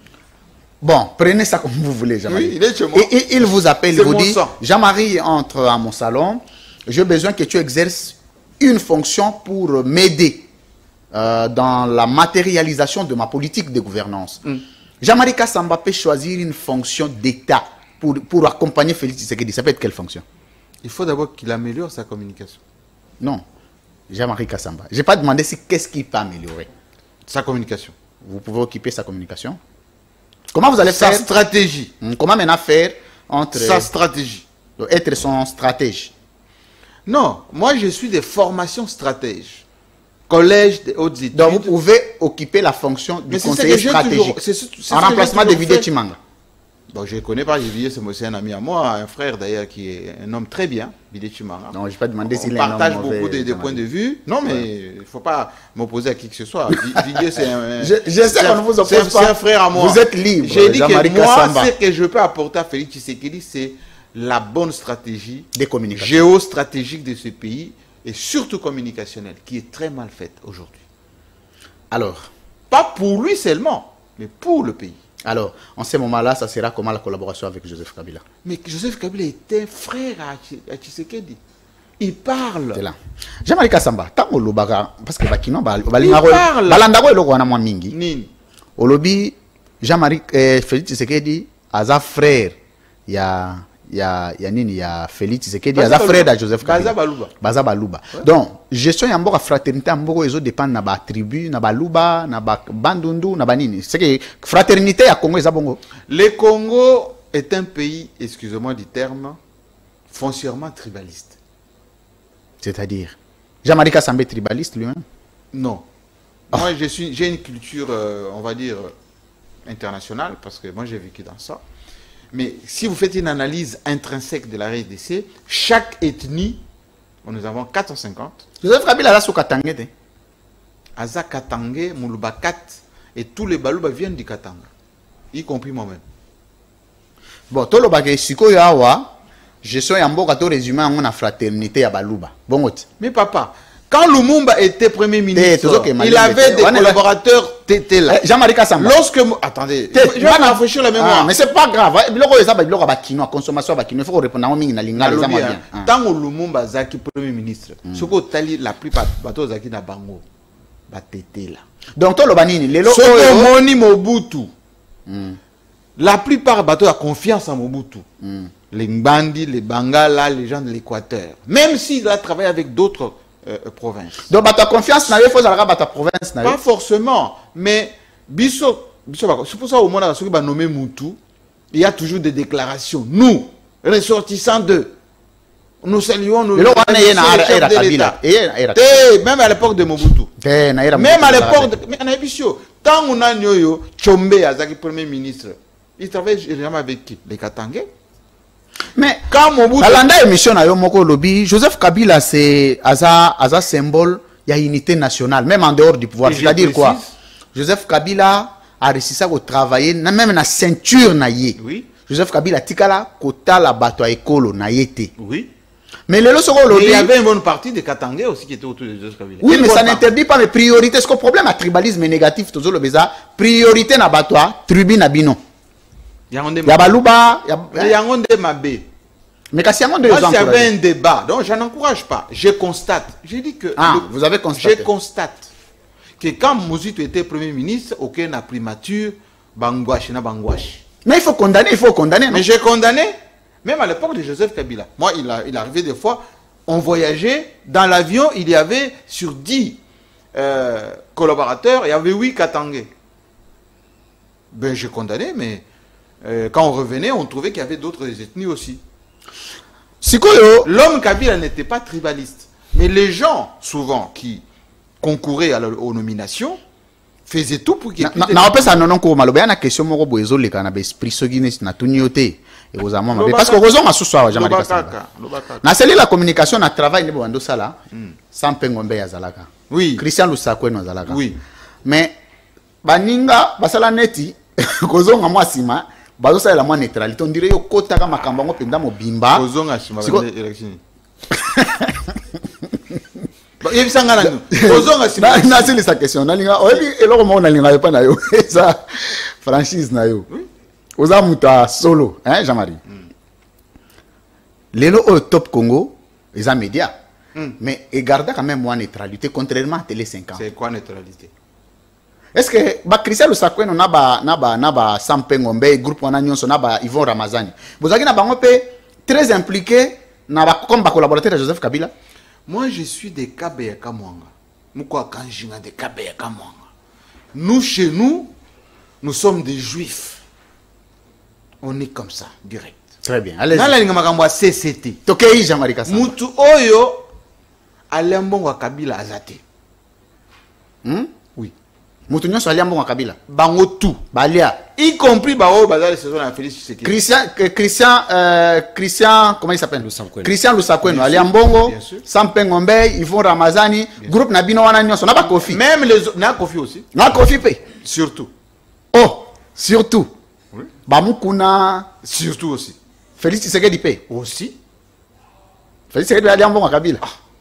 Bon, prenez ça comme vous voulez, Jean-Marie. Oui, il est chez moi. Et il vous appelle, il C'est vous mon dit, sang. Jean-Marie entre à mon salon, j'ai besoin que tu exerces une fonction pour m'aider dans la matérialisation de ma politique de gouvernance. Jean-Marie Kassamba peut choisir une fonction d'État pour accompagner Félix Tshisekedi. Ça peut être quelle fonction? Il faut d'abord qu'il améliore sa communication. Non, Jean-Marie Kassamba. Je n'ai pas demandé si qu'est-ce qu'il peut améliorer. Sa communication. Vous pouvez occuper sa communication. Comment vous allez Sa faire? stratégie. Comment maintenant faire entre Sa stratégie. être son stratège? Non, moi je suis des formations stratèges. Collège des hautes études. Donc vous pouvez occuper la fonction du Mais c'est ce conseiller que j'ai stratégique toujours- c'est ce en que j'ai remplacement de toujours Vidé fait. Chimanga. Bon, je ne connais pas Vivier, c'est un ami à moi, un frère d'ailleurs qui est un homme très bien, Vidé Chimanga. Non, je vais pas demander On s'il est un homme partage mauvais, beaucoup de Jean-Marie. points de vue. Non, mais il ne faut pas m'opposer à qui que ce soit. Vivier, c'est un... Je sais c'est qu'on ne vous oppose pas. C'est un frère à moi. Vous êtes libre, J'ai dit Jean-Marie que moi, Kassamba. ce que je peux apporter à Félix Tshisekedi, c'est la bonne stratégie Des communications. géostratégique de ce pays et surtout communicationnelle, qui est très mal faite aujourd'hui. Alors, Pas pour lui seulement, mais pour le pays. alors, en ce moment-là, ça sera comment la collaboration avec Joseph Kabila? Mais Joseph Kabila était frère à Tshisekedi. Il parle. C'est là. Jean-Marie Kassamba, tango lobaka parce que bakino parle. balandako eloko wana mwa mingi. Nini? Olobi Jean-Marie Félix Tshisekedi aza frère ya nini ya Félix Tshisekedi aza frère de Joseph Kabila. Baza Baluba. Donc gestion ya mboka fraternité ya mboka ezo dépend na ba tribu, na Baluba, na ba Bandundu, na banini. C'est que fraternité ya Congo eza bongo. Le Congo est un pays, excusez-moi du terme, foncièrement tribaliste. C'est-à-dire Jean-Marie Kassamba est tribaliste lui-même. Non. Moi, j'ai une culture, on va dire, internationale, parce que moi, j'ai vécu dans ça. Mais si vous faites une analyse intrinsèque de la RDC, chaque ethnie, nous avons 450, Joseph Kabila là sous Katanga. Aza Katangé, Moulubakat, et tous les Balouba viennent du Katanga, y compris moi-même. Bon, tout le bagage sikoyo awa gestion ya mboka to résumé en na fraternité ya Baluba. Bon oti. Mais papa, quand Lumumba était Premier ministre, toujours que il Mali avait était- des on est là. collaborateurs tétés là. Jean-Marie Kassamba. Lorsque... Attendez, je vais m'afficher la mémoire. Ah, mais c'est pas grave. Biloko eza ba biloko ba kino, consommation ba kino, il faut répondre à mingi na lingala eza Nalobi, bien. hein, tant que Lumumba Zaki Premier ministre, ce que tali la plupart bateaux Zaki na bango, ba tété là. Donc tout le banini, les locaux Ce que Moni Mobutu, la plupart bateaux a confiance en Mobutu. Les Mbandi, les Bangala, les gens de l'Équateur. Même s'il a travaillé avec d'autres provinces. donc bata confiance na yo faut zalaka bata province na Pas yo. forcément, mais c'est pour ça au monde ceux qui va nommer Moutou, il y a toujours des déclarations. Nous, ressortissants d'eux, nous saluons nos Le wana ye na chefs era de Kabila. l'État. Même à l'époque de Mobutu. Même à l'époque de... Mais en Abissio, tant on a Nyoyo, Tchombe, Azaki Premier ministre, il travaille généralement avec qui? Les Katangais. Mais Quand Mobutu... alanda émission na yo moko lobi, Joseph Kabila c'est aza symbole ya unité nationale même en dehors du pouvoir. Et je C'est-à-dire quoi? précise. Joseph Kabila a réussi à travailler même na ceinture na ye. Oui, Joseph Kabila tikala kota la bato a ekolo na yete. oui. Mais le soko Et lobi. il y avait une bonne partie des Katangais aussi qui étaient autour de Joseph Kabila. Oui, Une mais bonne ça partie. n'interdit pas mes priorités. Ce que le problème à tribalisme négatif, toujours le beza, priorité na batwa, tribu na bino. Yangonde Ya baluba, Yangonde Mabé. mais kasi yango de Moi, s'il y avait un débat, donc je n'encourage pas. Je constate. J'ai dit que... Ah, vous avez constaté. Je constate que quand Mobutu était Premier ministre, aucun n'a primature, Bangwash, na Bangwash. Mais il faut condamner, non? Mais j'ai condamné, même à l'époque de Joseph Kabila. Moi, il arrivait des fois, on voyageait, dans l'avion, il y avait sur 10 collaborateurs, il y avait 8 Katangais. Ben, j'ai condamné, mais quand on revenait, on trouvait qu'il y avait d'autres ethnies aussi. Sikoyo, l'homme Kabila n'était pas tribaliste. Mais les gens, souvent, qui concouraient aux nominations, faisaient tout pour qu'il y ait plus de- na opesa nonon ko maloba yana question moko boezo leka na esprit sogine na tuniote et aux amants parce que aux hommes asusu wa jamani kasanga na celle la communication na travail ne bando sala sans pengombe ya zalaka Oui. Christian Lusakwe no zalaka Oui. mais baninga basala neti kozonga mwasima bazo sala la mwa neutralité on dirait yo kota ka makambo ngo penda mobimba Ozonga shima Siko- ba élection. Yebisanga nanu. Ozonga shima. na c'est sa question na linga oyebi eloko mo na linga pa na yo ça franchise na yo oza muta solo hein Jean-Marie lelo au top Congo les médias mais et garda quand même moi neutralité contrairement à Télé 50 C'est quoi neutralité? est-ce que ba Christian Lusakwe na ba Sampengombe groupe wana nyonso na ba Yvon Ramazani bozaki na bango pe très impliqué na ba comme ba collaborateur de Joseph Kabila. Moi, je suis des Kabeya Kamwanga. Mouko Kanjinga des Kabeya Kamwanga. Nous, chez nous, nous sommes des juifs. On est comme ça, direct. Très bien, allez. Dans la ligne makambo CCT. Tokei Jean-Marie Kassamba. Mutu oyo alembongo Kabila azate. Oui. Mutu nyonso alia mbongo Kabila. Bango tout. Balia. Y compris Bao Bazar saison à Félix Tshisekedi. Christian, comment il s'appelle? Lusakwe. Christian Lusakwe, Bien alia sûr, mbongo, bien sûr. Sampengombe, Yvon Ramazani, groupe Nabino wana nyonso, na ba Kofi. Même les autres, na Kofi aussi. Na Kofi pe. Surtout. Oh, surtout. Oui. Bamukuna, Surtout aussi. Félix Tshisekedi pe. Aussi. Félix Tshisekedi alia mbongo Kabila.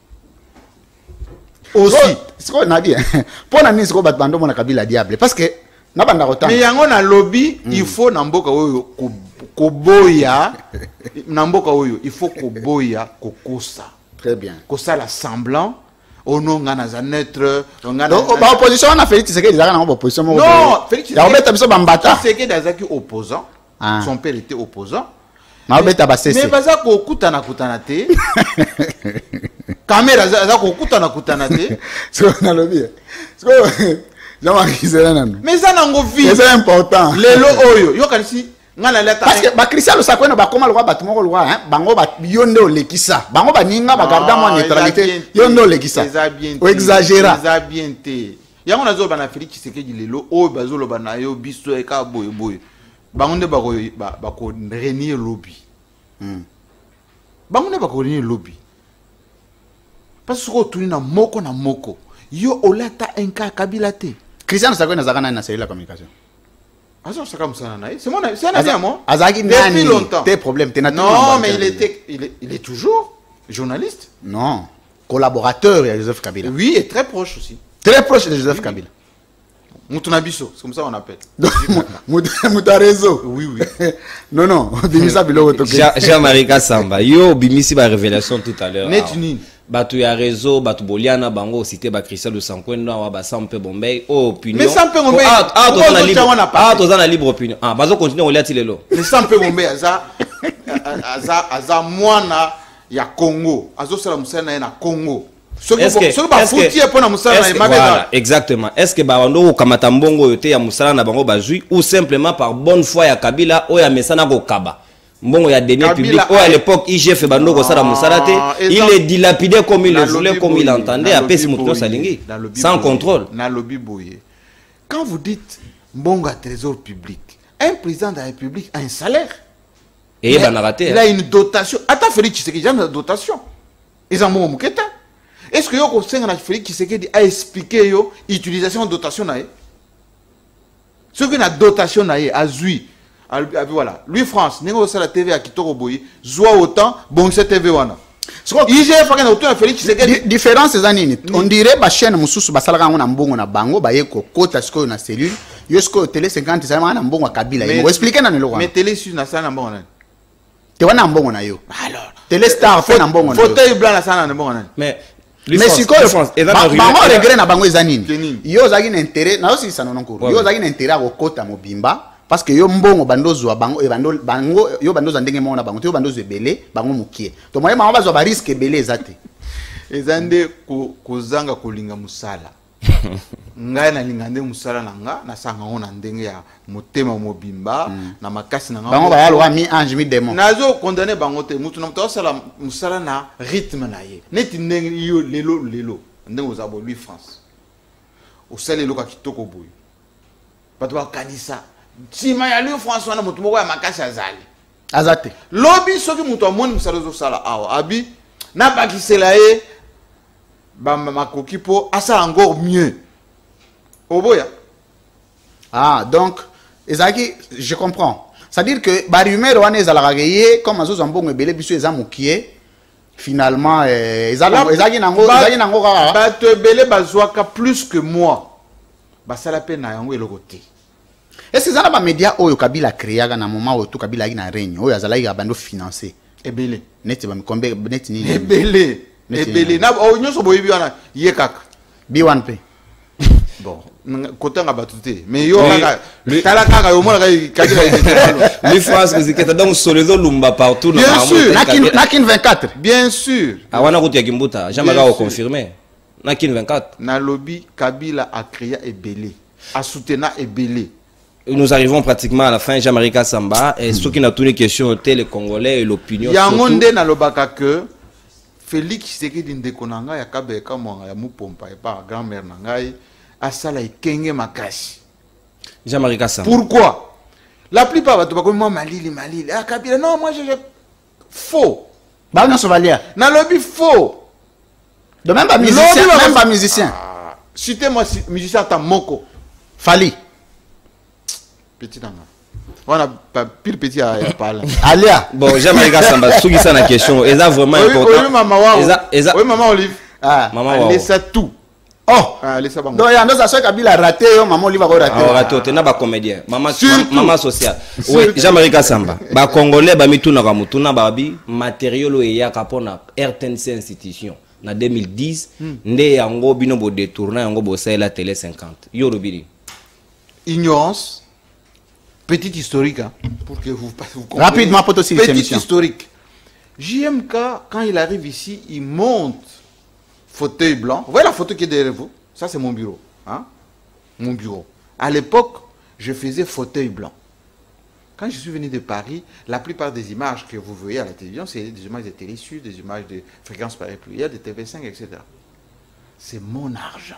Aussi. C'est quoi na bien. Pour na nisi ko bat bando mona Kabila diable parce que na banda ko Mais yango na lobby, il faut na mboka oyo koboya. Na mboka oyo, il faut koboya kokosa. Très bien. Kosa la semblant. Ono ngana za neutre. Donc ba opposition na Félix Tshisekedi zaka na opposition mo. Non, Félix Ya obeta biso bambata. Tshisekedi azaki opposant. Ah. Son père était opposant. Na obeta ba Mais cesse. baza kokutana kutana te. Kamera za kokutana kutana te. C'est on a le bien. C'est quoi Jean-Marie Zelanano. Mais ça nango vie. C'est important. Lelo oyo yo kanisi ngana leta. Parce que ba Christian Lusakwe no ba koma lwa batu moko lwa hein bango ba yonde olekisa. Bango ba ninga ba garda mo neutralité yonde olekisa. O exagéra. Ça bien te. Yango nazo bana Félix Tshisekedi lelo oyo bazolo bana yo biso e ka boye boye. Bango nde ba ko renier lobby. Bango nde ba ko renier lobby. Parce que tu na moko yo olata enka Kabila te. Christian Lusakwe na zakana na série la communication. Azo saka musana nae. C'est un ami à moi. Azaki Depuis nani longtemps. tes problèmes t'es Non, mais il est toujours journaliste. Non, collaborateur de Joseph Kabila. Oui, et très proche aussi. Très proche de Joseph Kabila. Moutunabiso, c'est comme ça on appelle. Muta réseau. Oui. Non, bimisa biloko to. Jean-Marie Kassamba, yo bimisi ba révélation tout à l'heure. Net nini. Batu ya réseau, batu boliana bango cité ba Christian Lusakwe wa ba Sampe Bombay opinion. Mais Sampe Bombay, toza na libre opinion. Ah, bazo continuer oliati lelo. Mais Sampe Bombay aza mwana ya Congo. Azo sala musana na Congo. Voilà, exactement. Est-ce que Bawando Kamata Mbongo yote ya musala na bango bazui ou simplement par bonne foi ya Kabila ou ya mesana ko kaba Mbongo ya denier public ou à l'époque IGF bando ko sala musala te il est dilapidé comme il le voulait comme il entendait après si mutuno salingi sans contrôle na lobby boye. Quand vous dites Mbongo à trésor public, un président de la République a un salaire. Et il a une dotation. Attends Félix Tshisekedi a une dotation. Ils en ont muketa. Est-ce que vous avez Félix Tshisekedi a expliqué l'utilisation de dotation? Ce que la dotation a zui. Voilà. Lui, France, négocie la TV à Kitoko Boyi, zoa autant, bon, cette TV. IGF a autour Félix Tshisekedi. Différence, c'est anini. On dirait que chaîne mususu basala ngona mbongo na bango baye ko kota siko na cellule. Yosko télé 50 ça na mbongo Kabila. Vous expliquez na nelo. Mais télé sur na sana mbongo na. Te wana mbongo na yo. Alors, télé star fait na mbongo na yo. fauteuil blanc na sana na mbongo na. Mais si quoi bango regret na bango ezanini yo zaki na intérêt na aussi ça non encore yo zaki na intérêt ko kota mobimba parce que yo mbongo bandozo bango e bango yo bandozo ndenge mona bango te yo bandozo ebele bango mukie to moye bango bazwa ba risque ebele ezate ezande ko zanga kolinga musala ngai na lingande musala nanga na sanga ona ndenge ya motema mobimba na makasi nanga bango ba yalo mi ange mi démon nazo condamner bango te mutu na mto sala musala na rythme na ye neti ndenge yo lelo ndenge ozabo lui France osale loka kitoko boy bato ba kanisa tima ya lui France wana mutu moko ya makasi azali lobi soki mutu amoni musala zo sala awa abi na bakisela ye ba makoki po asa encore mieux. Oboya. Ah, donc, Ezaki, je comprends. C'est-à-dire que, bah, rumeur, on est à la ragaye, comme Azo Zambon et Belé, puisque Ezamou qui est, finalement, Ezaki Nango, bah, te Belé, Bazouaka, plus que moi. Bah, ça la peine à Yango et le côté. Est-ce que ça n'a pas média, ou Kabila créé, à un moment où tout Kabila a règne, ou Yazala y a bando financé? Et Belé. Net, combien, net, ni. Et Belé. Et Belé. Na, oh, nous sommes biwana, yekak. Biwanpe. Bon, côté on a battu, mais yo, t'as la caga, au moins, les phrases que c'est donc sur les Lumba partout. Bien sûr, Nakin 24. Bien sûr. Awana Routia Kimbuta, jamais confirmé. Nakin 24. Na lobby, Kabila a créé Ebélé, a soutenu Ebélé. Nous arrivons pratiquement à la fin, Jean-Marie Samba, et ce qui n'a tous les questions, les Congolais et l'opinion. Il y a un monde na lobaka que Félix Tshisekedi Ndekonanga, ya Kabeka, ya Mupompa, et pas grand-mère Nangai. Asala ikenge makasi. Jean-Marie Samba. Pourquoi? La plupart va te dire moi Malili. Ah Kabila non, moi je faux. Bah non Sovalia. Na lobby faux. De même pas musicien, même pas musicien. Citez-moi musicien ta moko. Fali. Petit nanga. On a pas pile petit à parler. Alia. Bon, Jean-Marie Samba, ce qui ça la question, est ça vraiment important? Oui maman wow. Oui maman Olive. Ah, maman wow. Laisse tout. Oh, donc il y a un autre Kabila raté, maman Olive va rater. Raté, tu n'as pas comédien. Maman sociale. Oui, Jean-Marie Samba. Ba Congolais, ba mituna kamutuna babi matériel et ya kapona RTNC institution. Na 2010, ndé yango bino bo détourner yango bo la télé 50. Yo robiri. Ignorance. Petite historique hein, pour que vous compreniez. Rapidement pour aussi petite historique. JMK quand il arrive ici, il monte fauteuil blanc. Vous voyez la photo qui est derrière vous? Ça, c'est mon bureau. Hein? Mon bureau. À l'époque, je faisais fauteuil blanc. Quand je suis venu de Paris, la plupart des images que vous voyez à la télévision, c'est des images de Télé Sud, des images de Fréquence Paris Pluriel, de TV5, etc. C'est mon argent.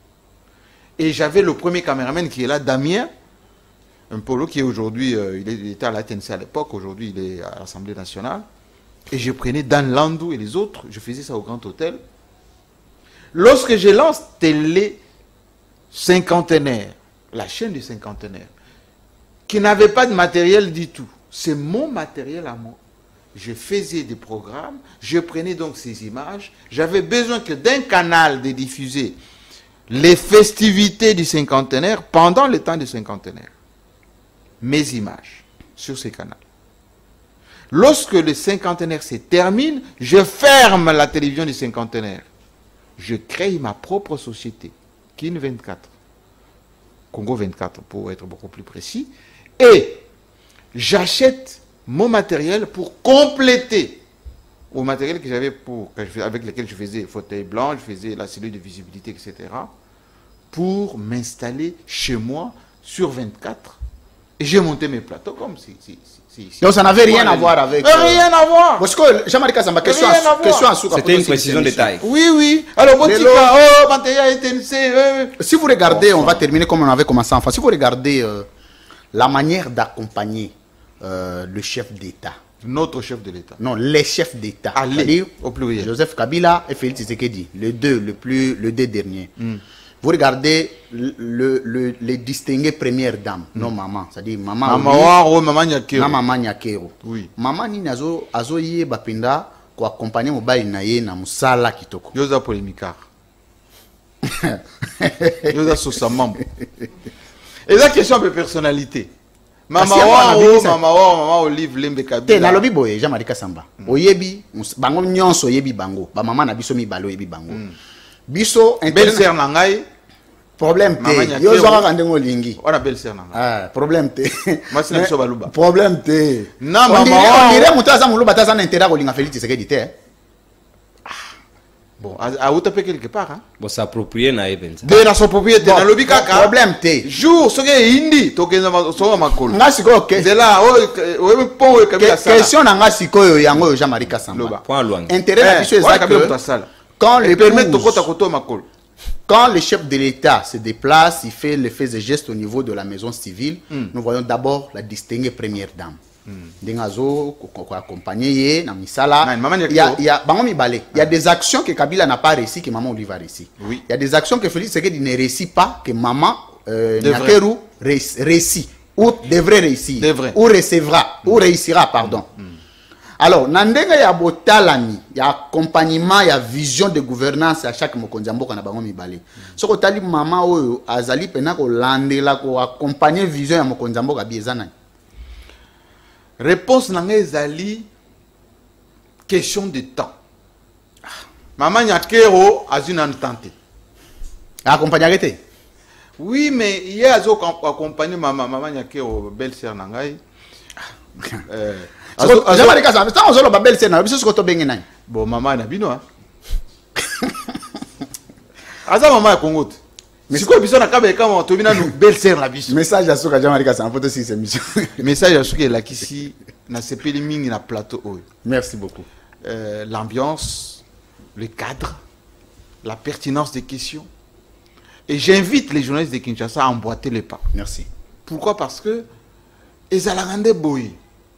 Et j'avais le premier caméraman qui est là, Damien, un polo qui est aujourd'hui, il était à la TNC à l'époque, aujourd'hui il est à l'Assemblée nationale. Et je prenais Dan Landou et les autres, je faisais ça au Grand Hôtel. Lorsque je lance Télé Cinquantenaire, la chaîne du Cinquantenaire, qui n'avait pas de matériel du tout, c'est mon matériel à moi. Je faisais des programmes, je prenais donc ces images, j'avais besoin que d'un canal de diffuser les festivités du Cinquantenaire pendant le temps du Cinquantenaire. Mes images sur ces canaux. Lorsque le Cinquantenaire se termine, je ferme la télévision du Cinquantenaire. Je crée ma propre société, Kin 24, Congo 24 pour être beaucoup plus précis, et j'achète mon matériel pour compléter au matériel que j'avais avec lequel je faisais fauteuil blanc, je faisais la cellule de visibilité, etc., pour m'installer chez moi sur 24. Et j'ai monté mes plateaux comme si. Donc ça n'avait rien à voir avec. Rien à voir. Parce que Jean-Marie Samba, question en sous. C'était une précision de détail. Oui. Alors, si vous regardez, on va terminer comme on avait commencé enfin. Si vous regardez la manière d'accompagner le chef d'État. Notre chef de l'État. Non, les chefs d'État. Allez, au pluriel. Joseph Kabila et Félix Tshisekedi. Les deux derniers. Vous regardez les distinguées premières dames, non maman, c'est-à-dire maman maman Nyakero. Oui. Maman ni nazo azoye bapinda ko accompagner mobali na ye na musala kitoko. Yoza polémicard. Yoza sosamam. Et la question de personnalité. Maman Olive Lembe Kabila. Te na lobi boye Jean-Marie Samba. Oyebi bango nyonso oyebi bango. Ba maman na biso mi balo oyebi bango. Biso belle-sœur nangai problème te yo zaka kandengo lingi ona belle-sœur nangai problème te masina biso baluba problème te na maman on dirait mutaza muluba taza na intérêt ko linga Félix Tshisekedi te Bon, à Outapé quelque part. Hein. Bon, s'approprier na ebenza. De son propriété, dans le bikaka. Problème, t'es. Jour, ce qui est hindi, toke na makolo. Nga sikoyo ke. C'est là, pont kabila sala. Question na nga sikoyo yango Jean-Marie Kassamba. Point loin. Intérêt la question est que quand le permet tokota koto makolo. Quand le chef de l'État se déplace, il fait les faits et gestes au niveau de la maison civile. Nous voyons d'abord la distinguée première dame. Dengazo, accompagné, Namisala. Il y a des actions que Kabila n'a pas réussi, que Maman Oliva a réussi. Il y a des actions que Félix Tshisekedi ne réussit pas, que Maman Nyakeru réussit, ou devrait réussir, ou recevra, ou réussira, pardon. Alors, Nandenga ya botalani, ya accompagnement, ya vision de gouvernance à chaque mokonzambo kana bango mibale. Soko tali mama oyo azali pena ko landela ko accompagner vision ya mokonzambo ka biezana. Réponse nanga ezali question de temps. Maman Nyakero a une entente. Accompagner arrêté. Oui, mais il y a accompagné maman Nyakero belle-sœur nangai. Jean-Marie Kassamba, ça on se le belle scène, c'est ce que tu bengi nai. Bon maman na bino hein. Aza maman ya Congo. Mais c'est quoi biso na kabe kama to bina no belle sœur la biso. Message à Soka Jean-Marie Kassamba photo si c'est mission. Message à Soka la kisi na sepeli mingi na plateau oyo. Merci beaucoup. L'ambiance, le cadre, la pertinence des questions. Et j'invite les journalistes de Kinshasa à emboîter les pas. Merci. Pourquoi? Parce que ezalagande boy.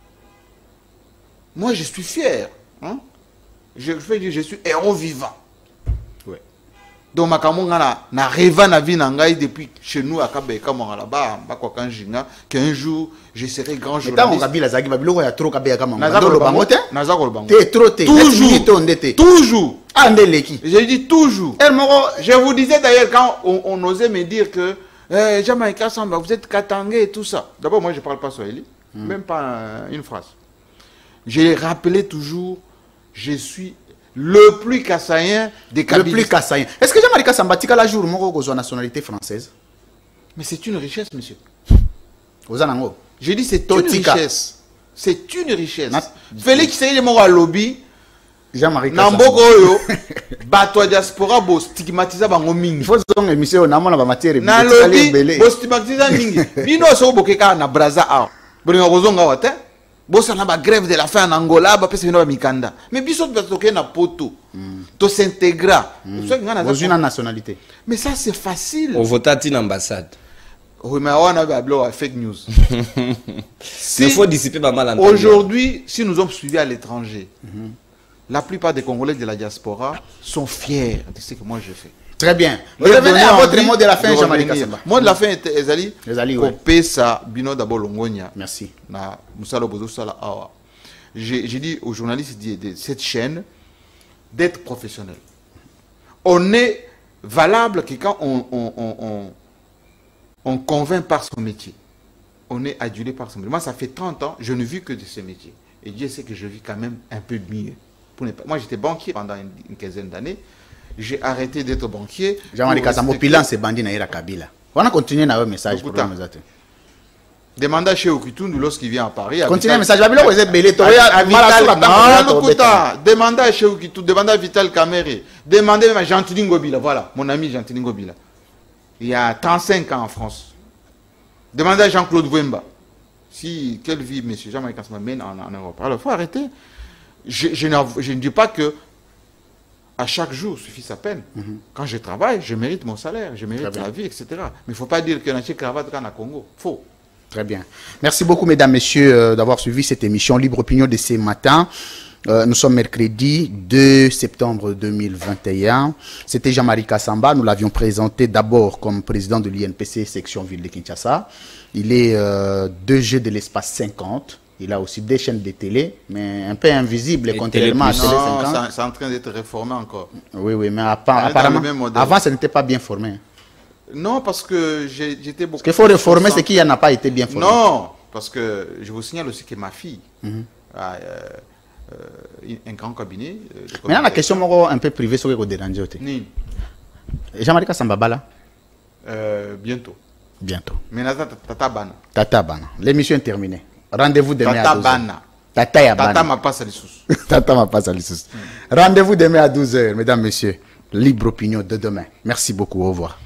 Moi, je suis fier. Hein? Je suis héros vivant. Ouais. Donc, na rêve na vie nangai depuis chez nous à Kabeka là-bas, qu'un jour je serai grand journaliste. Toujours. J'ai dit toujours. Je vous disais d'ailleurs quand on osait me dire que Jean-Marie Kassamba, vous êtes Katangé et tout ça. D'abord, moi, je ne parle pas Swahili, même pas une phrase. Je rappelais toujours, je suis le plus kassaïen des Kabyles. Le plus kassaïen. Est-ce que Jean-Marie Kassamba tika la jour moko ko nationalité française? Mais c'est une richesse, monsieur. Ozanango. Je dis c'est une richesse. C'est une richesse. Félix Tshisekedi moko lobby. Jean-Marie Kassamba. Namboko oyo bato diaspora bo stigmatiser bango mingi. Faut zong émission na mona ba matière na lobby bo stigmatiser mingi. Bino so bokeka na Brazza a. Bolinga kozonga wate. Bossa na ba grève de la faim en Angola, ba pese bino ba mikanda. Mais biso toke na poto. To s'intégra. Aux une nationalité. Mais ça c'est facile. Au votati l'ambassade. Oui, mais on a blog fake news. Il faut dissiper ma malentendu. Aujourd'hui, si nous sommes suivis à l'étranger, la plupart des Congolais de la diaspora sont fiers de ce que moi je fais. Très bien. Revenez à votre mot de la fin, Jean-Marie Kassamba. Mot de la fin est Ezali. Ezali, oui. Kopesa bino d'abord longonia. Merci. Na musalo bozo sala awa. J'ai dit aux journalistes de cette chaîne d'être professionnels. On est valable que quand on convainc par son métier. On est adulé par son métier. Moi, ça fait 30 ans, je ne vis que de ce métier. Et Dieu sait que je vis quand même un peu mieux. Moi, j'étais banquier pendant une quinzaine d'années. J'ai arrêté d'être banquier. Jean-Marie Kassamba, bilan c'est bandit na ira Kabila. On a continué dans un message pour nous. Demanda chez Okutundu lorsqu'il vient à Paris. Continuez le message. Babilo vous êtes belé. Demanda chez Okutundu, demanda Vital Kamere, demandez même à Gentili Ngobila. Voilà, mon ami Gentili Ngobila. Il y a 35 ans en France. Demandez à Jean-Claude Wemba. Si, quelle vie M. Jean-Marie Kassamba mène en Europe. Alors, il faut arrêter. Je ne dis pas que à chaque jour suffit sa peine. Quand je travaille, je mérite mon salaire, je mérite la vie, etc. Mais il ne faut pas dire que Naché Cravate quand à Congo. Faux. Très bien. Merci beaucoup, mesdames, messieurs, d'avoir suivi cette émission Libre Opinion de ce matin. Nous sommes mercredi 2 septembre 2021. C'était Jean-Marie Kassamba. Nous l'avions présenté d'abord comme président de l'INPC section ville de Kinshasa. Il est 2G de l'espace 50. Il a aussi des chaînes de télé, mais un peu invisibles contrairement à Télé 50. C'est en train d'être réformé encore. Oui, mais apparemment, avant, ça n'était pas bien formé. Non, parce que j'étais beaucoup... Ce qu'il faut réformer, c'est qu'il n'a pas été bien formé. Non, parce que je vous signale aussi que ma fille a un grand cabinet. Maintenant, la question un peu privée, c'est ce que vous dérangez. Jean-Marie Kassamba Bala bientôt. Bientôt. Mais Tata Bana. Tata Bana. L'émission est terminée. Rendez-vous demain à 12h. Tata ya Tata bana. m'a pas sali sous. Tata m'a pas sali sous. Rendez-vous demain à 12h, mesdames, messieurs. Libre opinion de demain. Merci beaucoup. Au revoir.